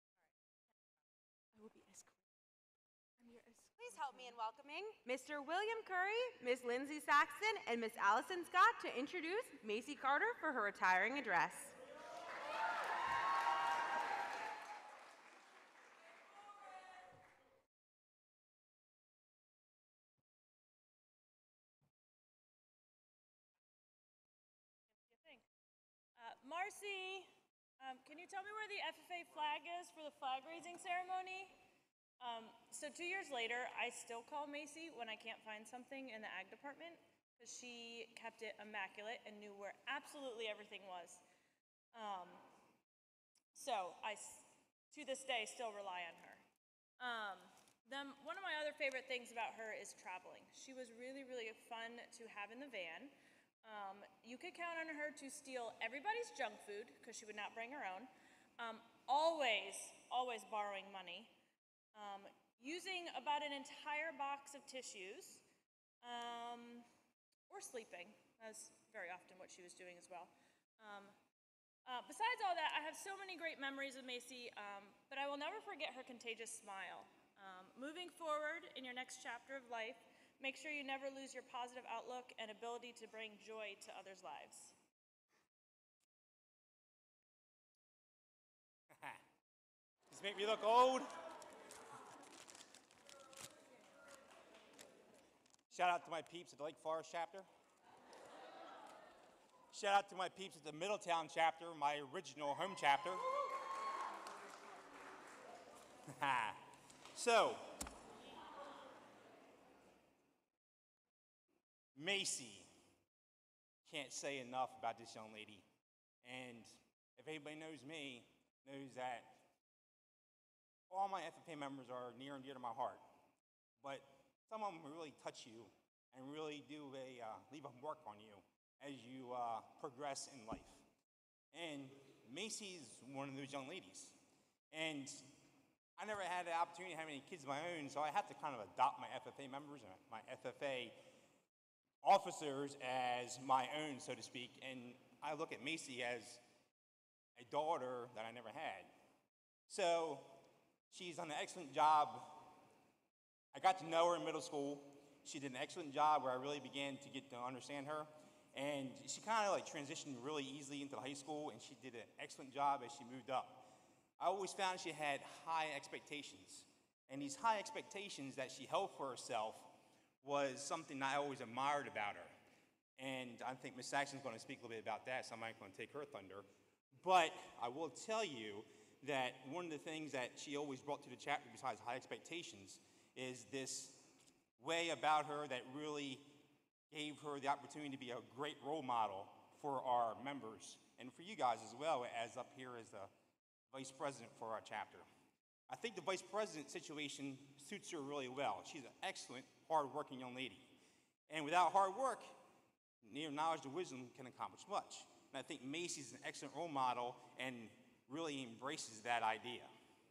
I will be escorting. I'm your escort. Please help me in welcoming Mister William Curry, Miss Lindsay Saxton, and Miss Allison Scott to introduce Macy Carter for her retiring address. Uh, Marcy, um, can you tell me where the F F A flag is for the flag raising ceremony? Um, so two years later, I still call Macy when I can't find something in the ag department because she kept it immaculate and knew where absolutely everything was. Um, so I, to this day, still rely on her. Um, then one of my other favorite things about her is traveling. She was really, really fun to have in the van. Um, you could count on her to steal everybody's junk food because she would not bring her own. Um, always, always borrowing money. Um, using about an entire box of tissues, um, or sleeping. That's very often what she was doing as well. Um, uh, besides all that, I have so many great memories of Macy, um, but I will never forget her contagious smile. Um, moving forward in your next chapter of life, make sure you never lose your positive outlook and ability to bring joy to others' lives. Does this make me look old? Shout out to my peeps at the Lake Forest chapter. Shout out to my peeps at the Middletown chapter, my original home chapter. So, Macy, can't say enough about this young lady. And if anybody knows me, knows that all my F F A members are near and dear to my heart. But some of them really touch you and really do a, uh, leave a mark on you as you uh, progress in life. And Macy's one of those young ladies. And I never had the opportunity to have any kids of my own, so I had to kind of adopt my F F A members and my F F A officers as my own, so to speak. And I look at Macy as a daughter that I never had. So she's done an excellent job. I got to know her in middle school. She did an excellent job where I really began to get to understand her. And she kind of like transitioned really easily into high school, and she did an excellent job as she moved up. I always found she had high expectations. And these high expectations that she held for herself was something I always admired about her. And I think Miz Saxon's going to speak a little bit about that, so I'm not going to take her thunder. But I will tell you that one of the things that she always brought to the chapter besides high expectations is this way about her that really gave her the opportunity to be a great role model for our members and for you guys as well, as up here as the vice president for our chapter. I think the vice president situation suits her really well. She's an excellent, hard-working young lady. And without hard work, neither knowledge nor wisdom can accomplish much. And I think Macy's an excellent role model and really embraces that idea.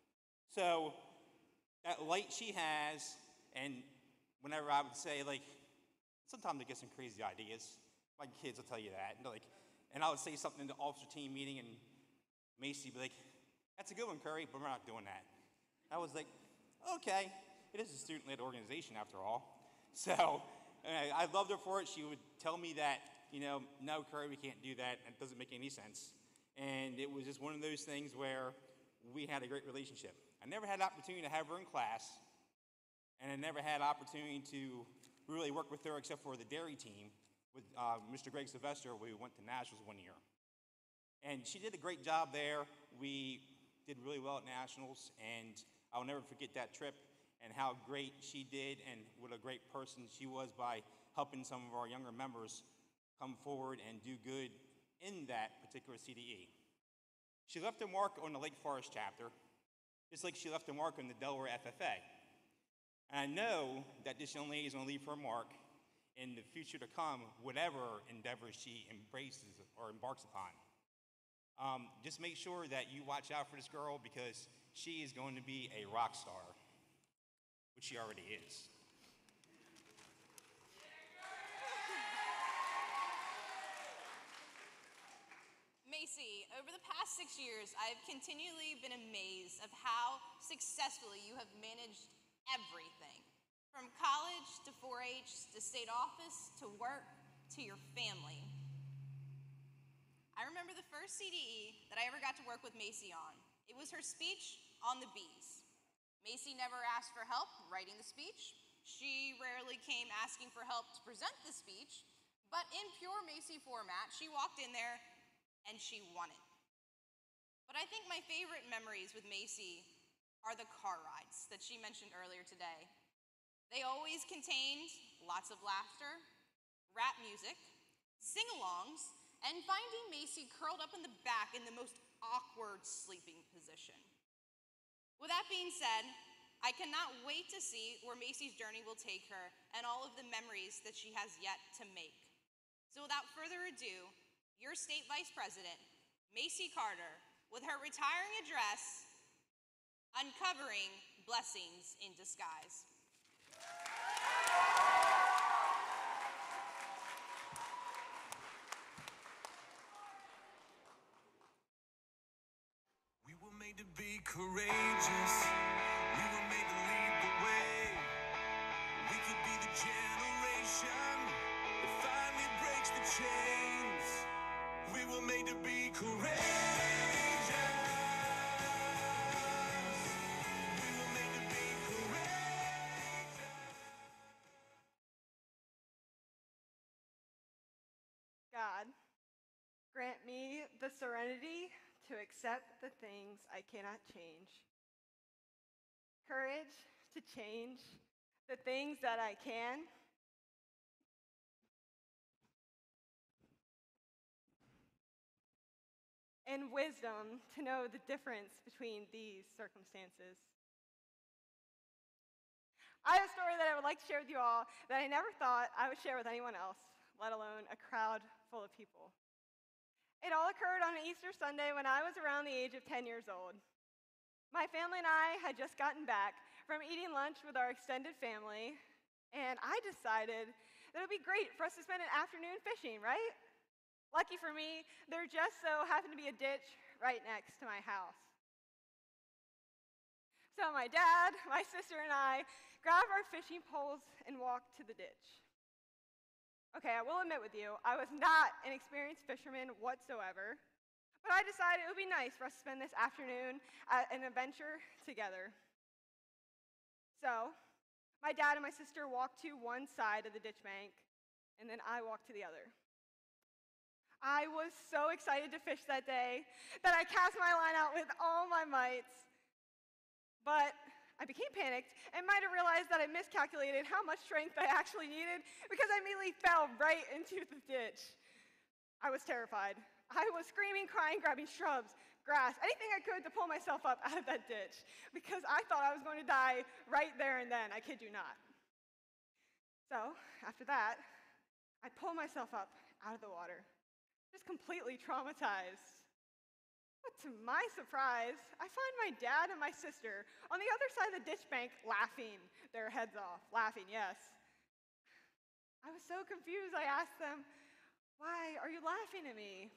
So that light she has, and whenever I would say, like, sometimes I get some crazy ideas. My kids will tell you that. And, like, and I would say something in the officer team meeting, and Macy would be like, "That's a good one, Curry, but we're not doing that." I was like, okay, it is a student-led organization after all. So I loved her for it. She would tell me that, you know, "No, Curry, we can't do that. It doesn't make any sense." And it was just one of those things where we had a great relationship. I never had the opportunity to have her in class, and I never had opportunity to really work with her except for the dairy team with uh, Mister Greg Sylvester, where we went to Nationals one year. And she did a great job there. We did really well at Nationals, and I'll never forget that trip and how great she did and what a great person she was by helping some of our younger members come forward and do good in that particular C D E. She left a mark on the Lake Forest chapter, just like she left a mark on the Delaware F F A. And I know that this young lady is going to leave her mark in the future to come, whatever endeavors she embraces or embarks upon. Um, just make sure that you watch out for this girl, because she is going to be a rock star, which she already is. Macy, over the past six years, I've continually been amazed of how successfully you have managed everything, from college to four H to state office to work to your family. I remember the first C D E that I ever got to work with Macy on. It was her speech on the bees. Macy never asked for help writing the speech. She rarely came asking for help to present the speech, but in pure Macy format, she walked in there and she won it. But I think my favorite memories with Macy are the car rides that she mentioned earlier today. They always contained lots of laughter, rap music, sing-alongs, and finding Macy curled up in the back in the most awkward sleeping position. With that being said, I cannot wait to see where Macy's journey will take her and all of the memories that she has yet to make. So without further ado, your state vice president, Macy Carter, with her retiring address, Uncovering Blessings in Disguise. We were made to be courageous. We were made to lead the way. We could be the generation that finally breaks the chains. We were made to be courageous. We were made to be courageous. God, grant me the serenity to accept the things I cannot change, courage to change the things that I can, and wisdom to know the difference between these circumstances. I have a story that I would like to share with you all that I never thought I would share with anyone else, let alone a crowd full of people. It all occurred on an Easter Sunday when I was around the age of ten years old. My family and I had just gotten back from eating lunch with our extended family, and I decided that it would be great for us to spend an afternoon fishing, right? Lucky for me, there just so happened to be a ditch right next to my house. So my dad, my sister, and I grabbed our fishing poles and walked to the ditch. Okay, I will admit with you, I was not an experienced fisherman whatsoever, but I decided it would be nice for us to spend this afternoon at an adventure together. So, my dad and my sister walked to one side of the ditch bank, and then I walked to the other. I was so excited to fish that day that I cast my line out with all my mights. But I became panicked and might have realized that I miscalculated how much strength I actually needed because I immediately fell right into the ditch. I was terrified. I was screaming, crying, grabbing shrubs, grass, anything I could to pull myself up out of that ditch because I thought I was going to die right there and then. I kid you not. So after that, I pulled myself up out of the water, just completely traumatized. But to my surprise, I find my dad and my sister on the other side of the ditch bank laughing their heads off. Laughing, yes. I was so confused, I asked them, "Why are you laughing at me?"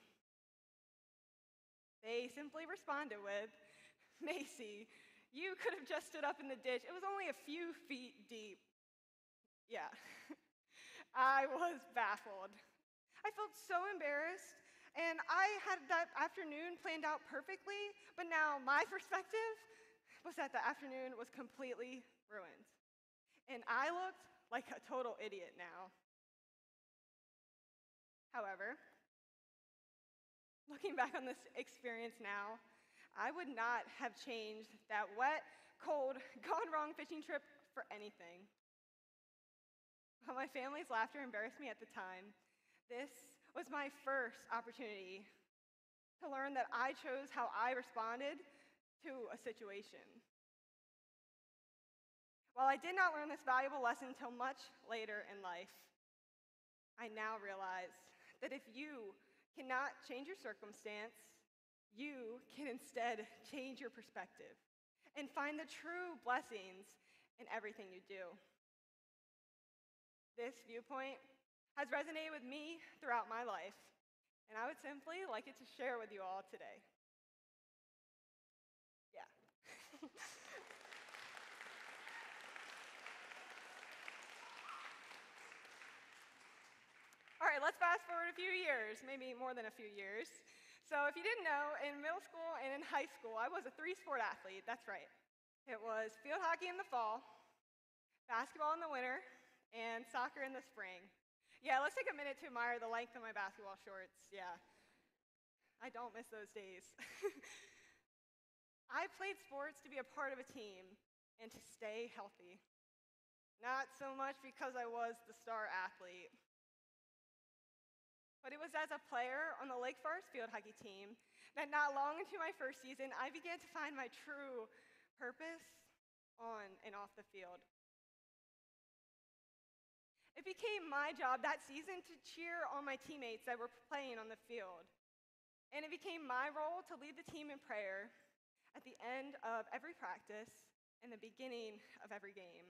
They simply responded with, "Macy, you could have just stood up in the ditch. It was only a few feet deep." Yeah, I was baffled. I felt so embarrassed. And I had that afternoon planned out perfectly, but now my perspective was that the afternoon was completely ruined. And I looked like a total idiot now. However, looking back on this experience now, I would not have changed that wet, cold, gone wrong fishing trip for anything. While my family's laughter embarrassed me at the time, this was my first opportunity to learn that I chose how I responded to a situation. While I did not learn this valuable lesson until much later in life, I now realize that if you cannot change your circumstance, you can instead change your perspective and find the true blessings in everything you do. This viewpoint has resonated with me throughout my life, and I would simply like it to share with you all today. Yeah. All right, let's fast forward a few years, maybe more than a few years. So if you didn't know, in middle school and in high school, I was a three-sport athlete. That's right. It was field hockey in the fall, basketball in the winter, and soccer in the spring. Yeah, let's take a minute to admire the length of my basketball shorts. Yeah, I don't miss those days. I played sports to be a part of a team and to stay healthy. Not so much because I was the star athlete. But it was as a player on the Lake Forest field hockey team that not long into my first season, I began to find my true purpose on and off the field. It became my job that season to cheer on my teammates that were playing on the field. And it became my role to lead the team in prayer at the end of every practice and the beginning of every game.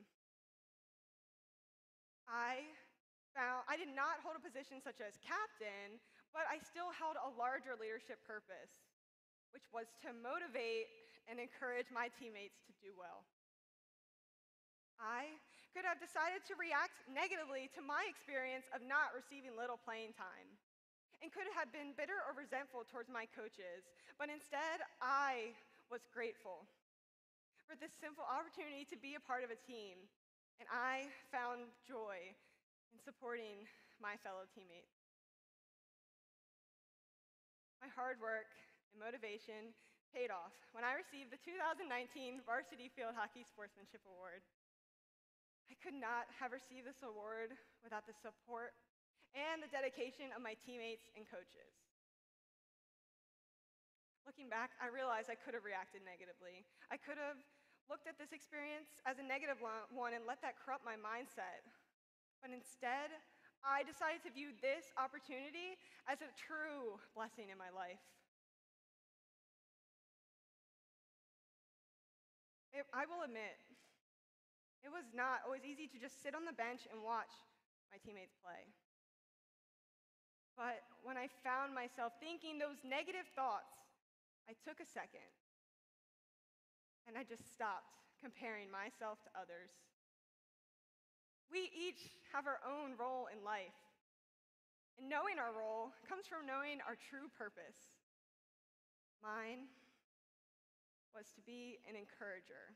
I found I did not hold a position such as captain, but I still held a larger leadership purpose, which was to motivate and encourage my teammates to do well. I could have decided to react negatively to my experience of not receiving little playing time and could have been bitter or resentful towards my coaches, but instead I was grateful for this simple opportunity to be a part of a team, and I found joy in supporting my fellow teammates. My hard work and motivation paid off when I received the two thousand nineteen Varsity Field Hockey Sportsmanship Award. I could not have received this award without the support and the dedication of my teammates and coaches. Looking back, I realized I could have reacted negatively. I could have looked at this experience as a negative one and let that corrupt my mindset. But instead, I decided to view this opportunity as a true blessing in my life. It, I will admit, it was not always easy to just sit on the bench and watch my teammates play. But when I found myself thinking those negative thoughts, I took a second and I just stopped comparing myself to others. We each have our own role in life. And knowing our role comes from knowing our true purpose. Mine was to be an encourager.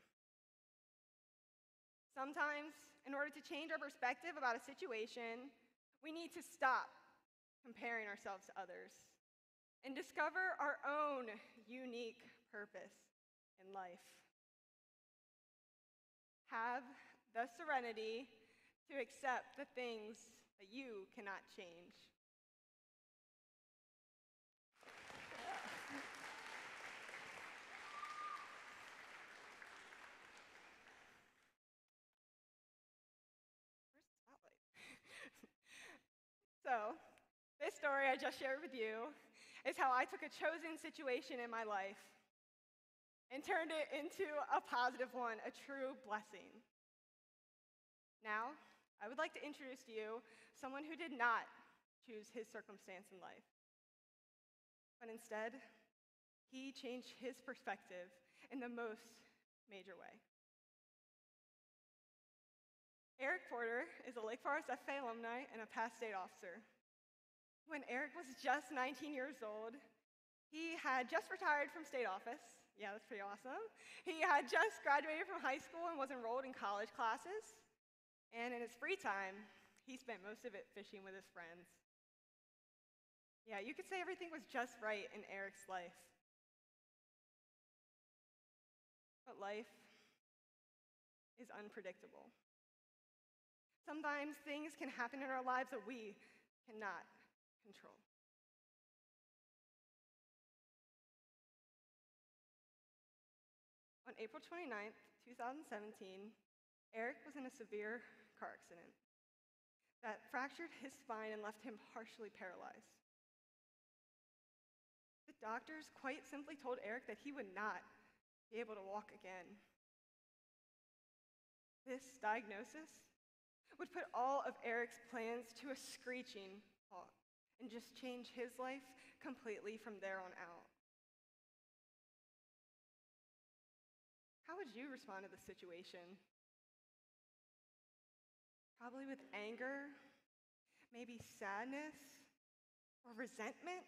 Sometimes, in order to change our perspective about a situation, we need to stop comparing ourselves to others and discover our own unique purpose in life. Have the serenity to accept the things that you cannot change. Where's the spotlight? So, this story I just shared with you is how I took a chosen situation in my life and turned it into a positive one, a true blessing. Now, I would like to introduce to you someone who did not choose his circumstance in life, but instead, he changed his perspective in the most major way. Eric Porter is a Lake Forest F A alumni and a past state officer. When Eric was just nineteen years old, he had just retired from state office. Yeah, that's pretty awesome. He had just graduated from high school and was enrolled in college classes. And in his free time, he spent most of it fishing with his friends. Yeah, you could say everything was just right in Eric's life. But life is unpredictable. Sometimes things can happen in our lives that we cannot control. On April twenty-ninth, two thousand seventeen, Eric was in a severe car accident that fractured his spine and left him partially paralyzed. The doctors quite simply told Eric that he would not be able to walk again. This diagnosis would put all of Eric's plans to a screeching halt and just change his life completely from there on out. How would you respond to the situation? Probably with anger, maybe sadness, or resentment.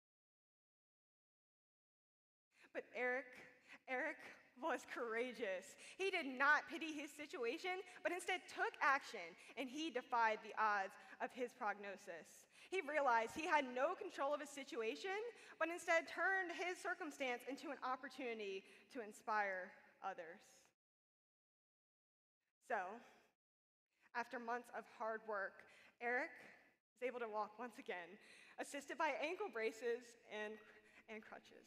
But Eric, Eric was courageous. He did not pity his situation, but instead took action, and he defied the odds of his prognosis. He realized he had no control of his situation, but instead turned his circumstance into an opportunity to inspire others. So, after months of hard work, Eric was able to walk once again, assisted by ankle braces and, and crutches.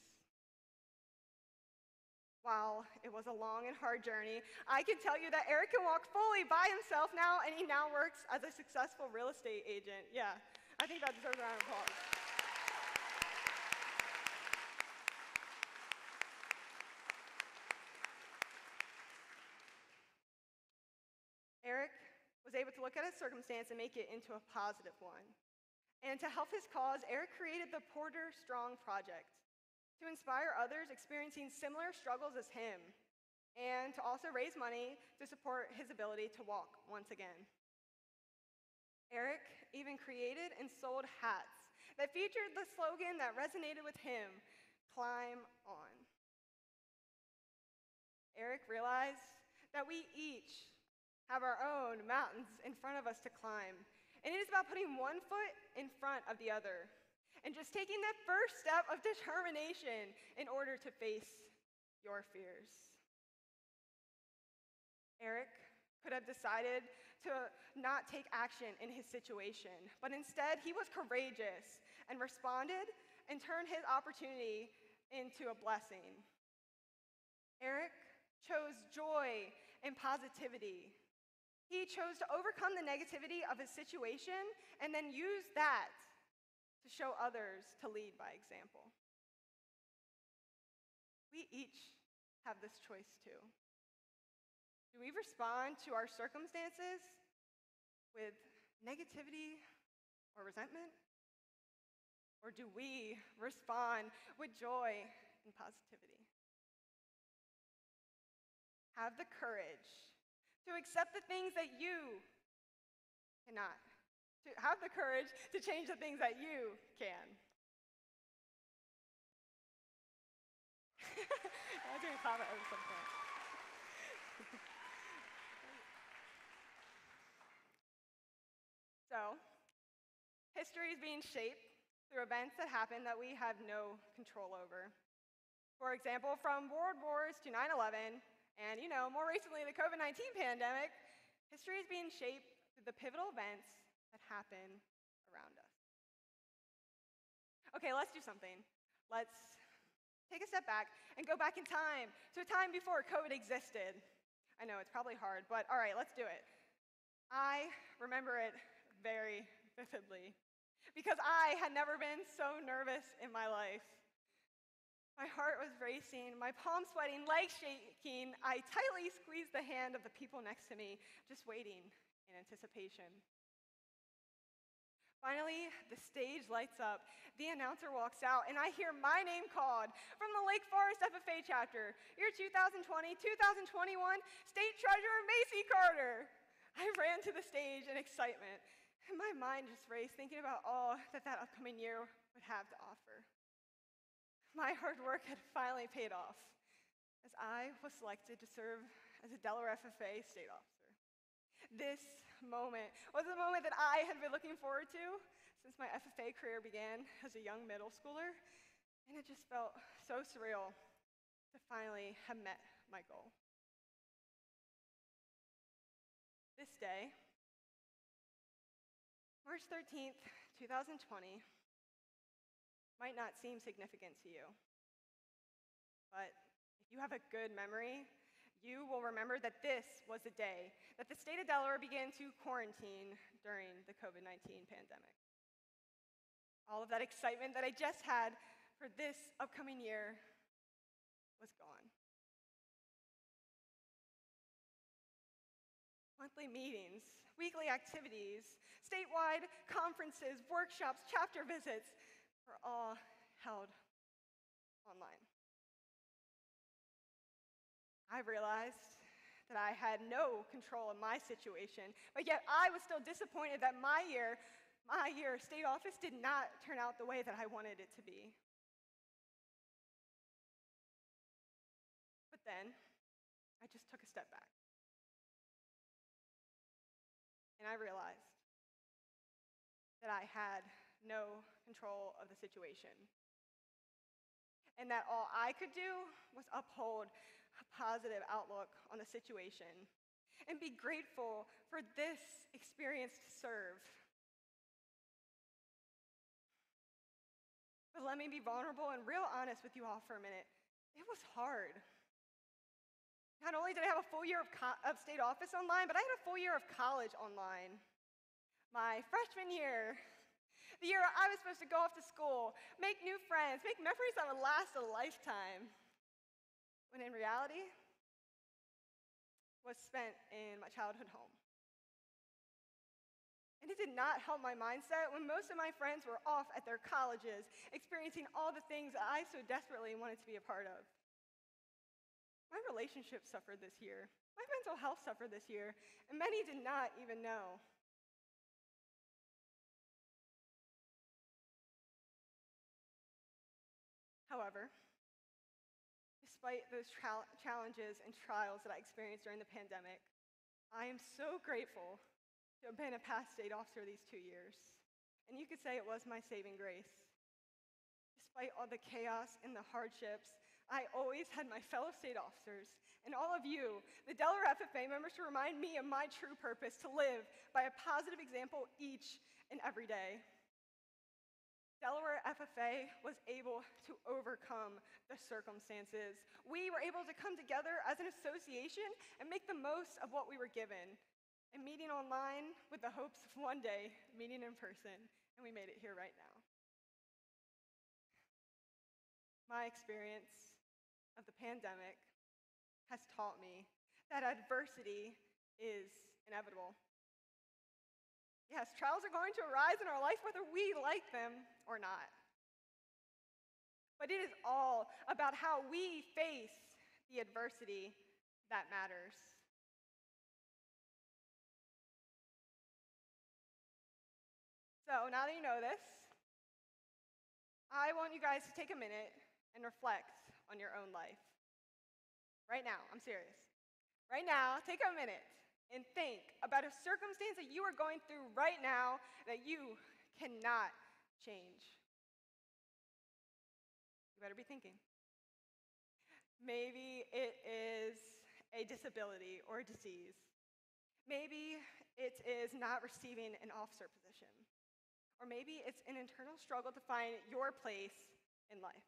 While it was a long and hard journey, I can tell you that Eric can walk fully by himself now, and he now works as a successful real estate agent. Yeah, I think that deserves a round of applause. Eric was able to look at his circumstance and make it into a positive one. And to help his cause, Eric created the Porter Strong Project to inspire others experiencing similar struggles as him, and to also raise money to support his ability to walk once again. Eric even created and sold hats that featured the slogan that resonated with him, "Climb On." Eric realized that we each have our own mountains in front of us to climb, and it is about putting one foot in front of the other and just taking that first step of determination in order to face your fears. Eric could have decided to not take action in his situation, but instead he was courageous and responded and turned his opportunity into a blessing. Eric chose joy and positivity. He chose to overcome the negativity of his situation and then use that to show others to lead by example. We each have this choice too. Do we respond to our circumstances with negativity or resentment? Or do we respond with joy and positivity? Have the courage to accept the things that you cannot. To have the courage to change the things that you can. I was doing a comment over something. So, history is being shaped through events that happen that we have no control over. For example, from world wars to nine eleven, and you know, more recently the COVID nineteen pandemic, history is being shaped through the pivotal events that happen around us. Okay, let's do something. Let's take a step back and go back in time to a time before COVID existed. I know it's probably hard, but all right, let's do it. I remember it very vividly because I had never been so nervous in my life. My heart was racing, my palms sweating, legs shaking. I tightly squeezed the hand of the people next to me, just waiting in anticipation. Finally, the stage lights up, the announcer walks out, and I hear my name called from the Lake Forest F F A chapter, year two thousand twenty, two thousand twenty-one, State Treasurer Macy Carter. I ran to the stage in excitement, and my mind just raced, thinking about all that that upcoming year would have to offer. My hard work had finally paid off, as I was selected to serve as a Delaware F F A state officer. This moment was the moment that I had been looking forward to since my F F A career began as a young middle schooler, and it just felt so surreal to finally have met my goal. This day, March thirteenth, two thousand twenty, might not seem significant to you, but if you have a good memory, you will remember that this was the day that the state of Delaware began to quarantine during the COVID nineteen pandemic. All of that excitement that I just had for this upcoming year was gone. Monthly meetings, weekly activities, statewide conferences, workshops, chapter visits were all held online. I realized that I had no control of my situation, but yet I was still disappointed that my year, my year of state office did not turn out the way that I wanted it to be. But then, I just took a step back. And I realized that I had no control of the situation. And that all I could do was uphold a positive outlook on the situation and be grateful for this experience to serve. But let me be vulnerable and real honest with you all for a minute. It was hard. Not only did I have a full year of, co- of state office online, but I had a full year of college online. My freshman year, the year I was supposed to go off to school, make new friends, make memories that would last a lifetime, when in reality, was spent in my childhood home. And it did not help my mindset when most of my friends were off at their colleges, experiencing all the things that I so desperately wanted to be a part of. My relationships suffered this year. My mental health suffered this year, and many did not even know. However, despite those tra- challenges and trials that I experienced during the pandemic, I am so grateful to have been a past state officer these two years. And you could say it was my saving grace. Despite all the chaos and the hardships, I always had my fellow state officers and all of you, the Delaware F F A members, to remind me of my true purpose, to live by a positive example each and every day. Delaware F F A was able to overcome the circumstances. We were able to come together as an association and make the most of what we were given. And meeting online with the hopes of one day meeting in person, and we made it here right now. My experience of the pandemic has taught me that adversity is inevitable. Yes, trials are going to arise in our life whether we like them or not. But it is all about how we face the adversity that matters. So now that you know this, I want you guys to take a minute and reflect on your own life. Right now, I'm serious. Right now, take a minute and think about a circumstance that you are going through right now that you cannot change. You better be thinking. Maybe it is a disability or a disease. Maybe it is not receiving an officer position. Or maybe it's an internal struggle to find your place in life.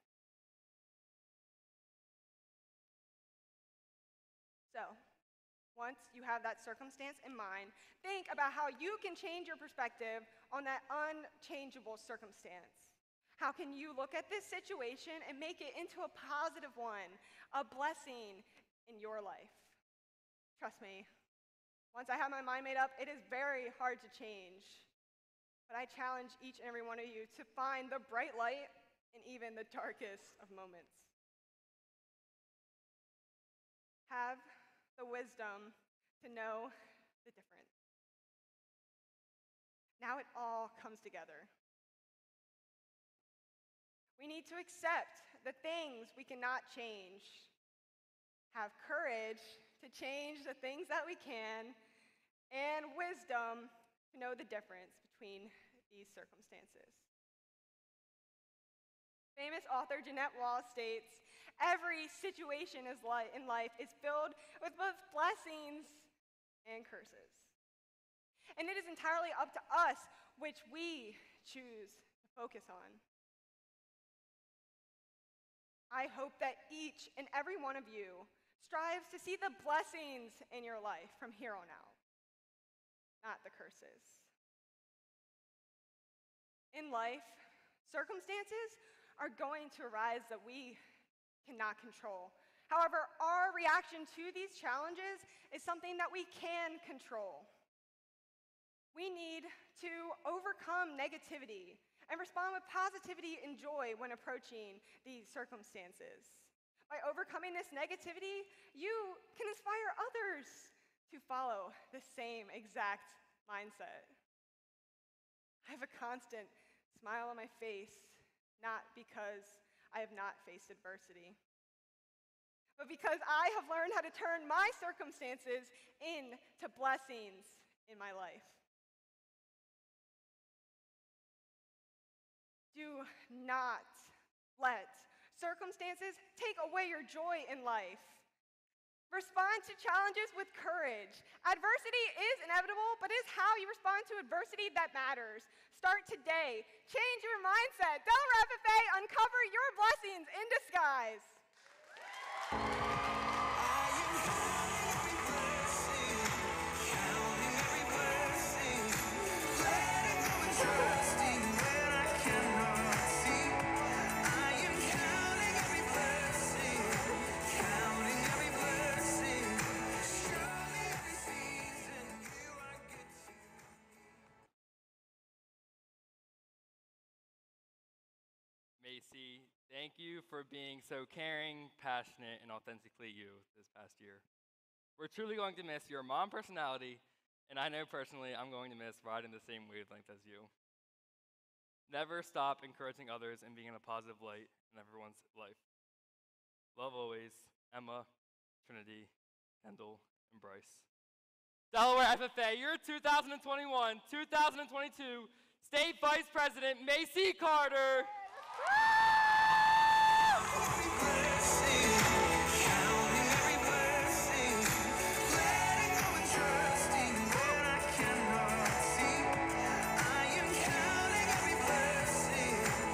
So, once you have that circumstance in mind, think about how you can change your perspective on that unchangeable circumstance. How can you look at this situation and make it into a positive one, a blessing in your life? Trust me, once I have my mind made up, it is very hard to change. But I challenge each and every one of you to find the bright light in even the darkest of moments. Have the wisdom to know the difference. Now it all comes together. We need to accept the things we cannot change, have courage to change the things that we can, and wisdom to know the difference between these circumstances. Famous author Jeanette Walls states, every situation is li- in life is filled with both blessings and curses. And it is entirely up to us which we choose to focus on. I hope that each and every one of you strives to see the blessings in your life from here on out, not the curses. In life, circumstances are going to arise that we cannot control. However, our reaction to these challenges is something that we can control. We need to overcome negativity and respond with positivity and joy when approaching these circumstances. By overcoming this negativity, you can inspire others to follow the same exact mindset. I have a constant smile on my face, not because I have not faced adversity, but because I have learned how to turn my circumstances into blessings in my life. Do not let circumstances take away your joy in life. Respond to challenges with courage. Adversity is inevitable, but it is how you respond to adversity that matters. Start today. Change your mindset. Delaware F F A, uncover your blessings in disguise. Macy, thank you for being so caring, passionate, and authentically you this past year. We're truly going to miss your mom personality, and I know personally I'm going to miss riding the same wavelength as you. Never stop encouraging others and being a positive light in everyone's life. Love always, Emma, Trinity, Kendall, and Bryce. Delaware F F A, your two thousand twenty-one two thousand twenty-two State Vice President Macy Carter. I am counting every blessing.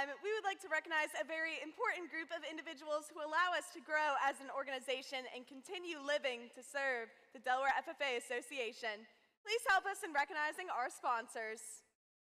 time, we would like to recognize a very important group of individuals who allow us to grow as an organization and continue living to serve the Delaware F F A Association. Please help us in recognizing our sponsors.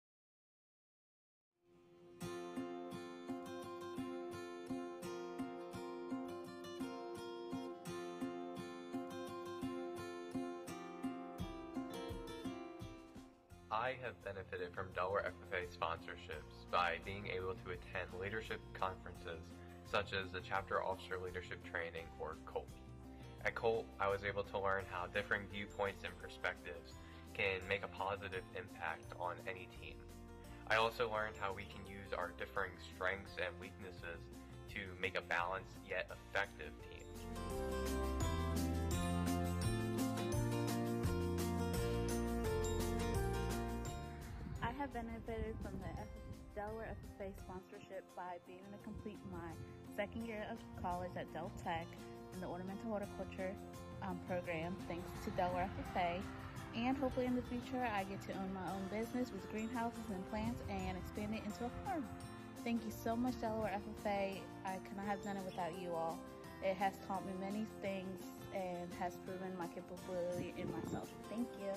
I have benefited from Delaware F F A sponsorships by being able to attend leadership conferences such as the Chapter Officer Leadership Training, or COLT. At COLT, I was able to learn how differing viewpoints and perspectives can make a positive impact on any team. I also learned how we can use our differing strengths and weaknesses to make a balanced yet effective team. I have benefited from the F Delaware F F A sponsorship by being able to complete my second year of college at Del Tech in the Ornamental Horticulture um, program, thanks to Delaware F F A. And hopefully in the future, I get to own my own business with greenhouses and plants and expand it into a farm. Thank you so much, Delaware F F A. I could not have done it without you all. It has taught me many things and has proven my capability in myself. Thank you.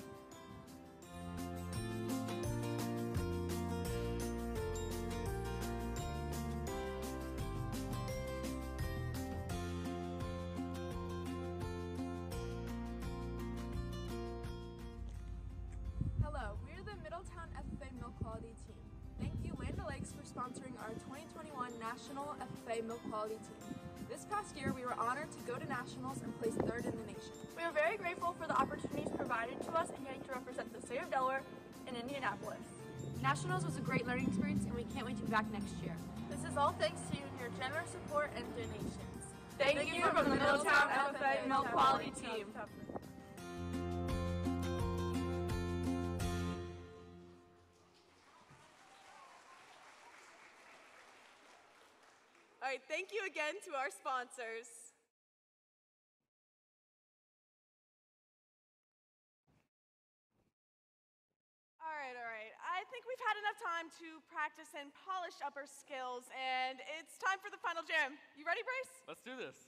Hello, we are the Middletown F F A Milk Quality Team. Thank you Land O'Lakes for sponsoring our twenty twenty-one National F F A Milk Quality Team. This past year, we were honored to go to nationals and place third in the nation. We are very grateful for the opportunities provided to us in getting to represent the state of Delaware in Indianapolis. Nationals was a great learning experience, and we can't wait to be back next year. This is all thanks to you and your generous support and donations. Thank, Thank you from the Middletown F F A Milk Quality Team. All right, thank you again to our sponsors. All right, all right. I think we've had enough time to practice and polish up our skills, and it's time for the final jam. You ready, Bryce? Let's do this.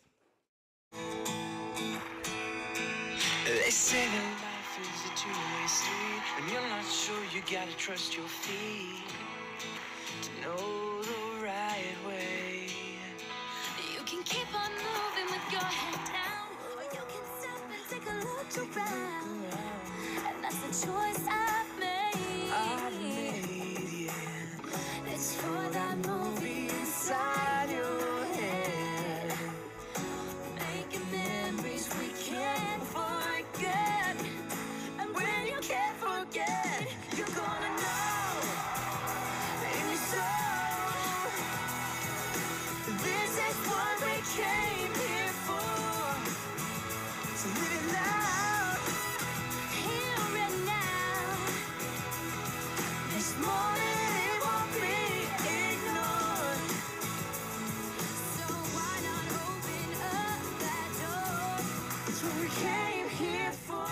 They say that life is a two-way street. When you're not sure, you gotta trust your feet to know the right way. You can keep on moving with your head down, or you can stop and take a look around. And that's the choice I've made. I made, yeah. It's for that movie inside your head, making memories we can't forget. And when you can't forget, you're gonna know in your soul. This is what we came here for. So live it loud, here and now. This morning it won't be ignored. So why not open up that door? It's what we came here for.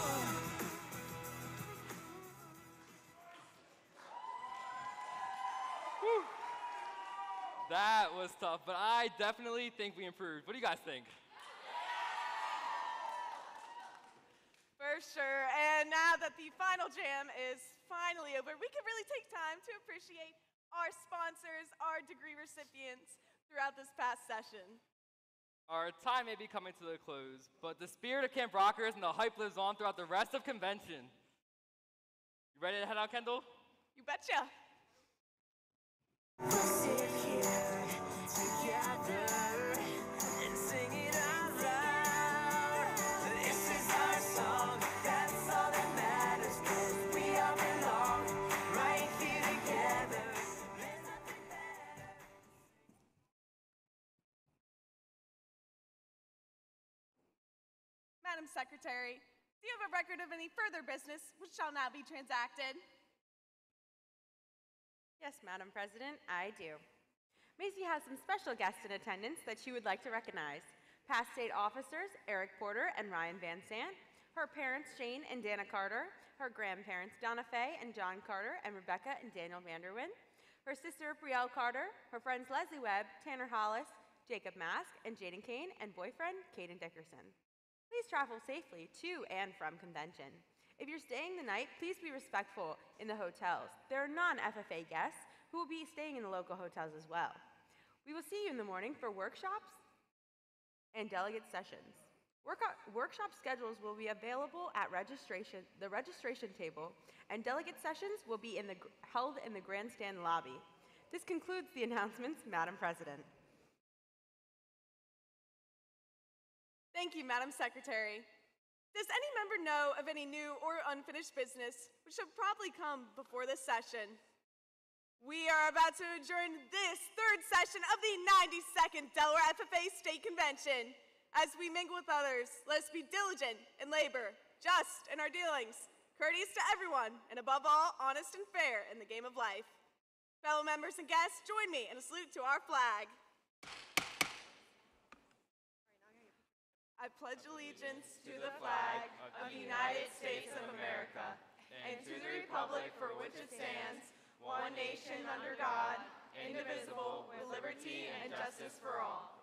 That was tough, but I definitely think we improved. What do you guys think? For sure. And now that the final jam is finally over, we can really take time to appreciate our sponsors, our degree recipients throughout this past session. Our time may be coming to the close, but the spirit of Camp Rockers and the hype lives on throughout the rest of convention. You ready to head out, Kendall? You betcha. Sit here together and sing it out loud. This is our song, that's all that matters, 'cause we all belong right here together. There's nothing better. Madam Secretary, do you have a record of any further business which shall now be transacted? Yes, Madam President, I do. Macy has some special guests in attendance that she would like to recognize. Past state officers Eric Porter and Ryan Van Sant, her parents Shane and Dana Carter, her grandparents Donna Faye and John Carter, and Rebecca and Daniel Vanderwin, her sister Brielle Carter, her friends Leslie Webb, Tanner Hollis, Jacob Mask, and Jaden Kane, and boyfriend Caden Dickerson. Please travel safely to and from convention. If you're staying the night, please be respectful in the hotels. There are non-F F A guests who will be staying in the local hotels as well. We will see you in the morning for workshops and delegate sessions. Work- workshop schedules will be available at registration, the registration table, and delegate sessions will be in the, held in the grandstand lobby. This concludes the announcements, Madam President. Thank you, Madam Secretary. Does any member know of any new or unfinished business which should probably come before this session? We are about to adjourn this third session of the ninety-second Delaware F F A State Convention. As we mingle with others, let us be diligent in labor, just in our dealings, courteous to everyone, and above all, honest and fair in the game of life. Fellow members and guests, join me in a salute to our flag. I pledge allegiance to the flag of the United States of America and to the republic for which it stands, one nation under God, indivisible, with liberty and justice for all.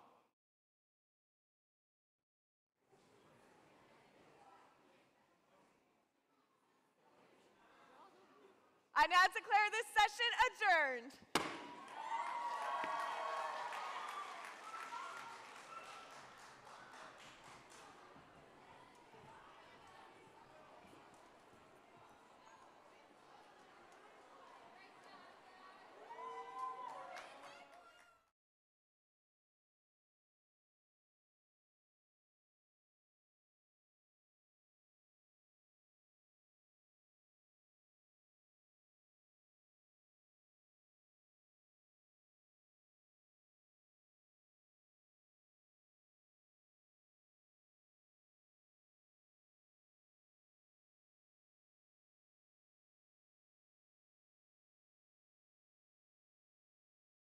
I now declare this session adjourned.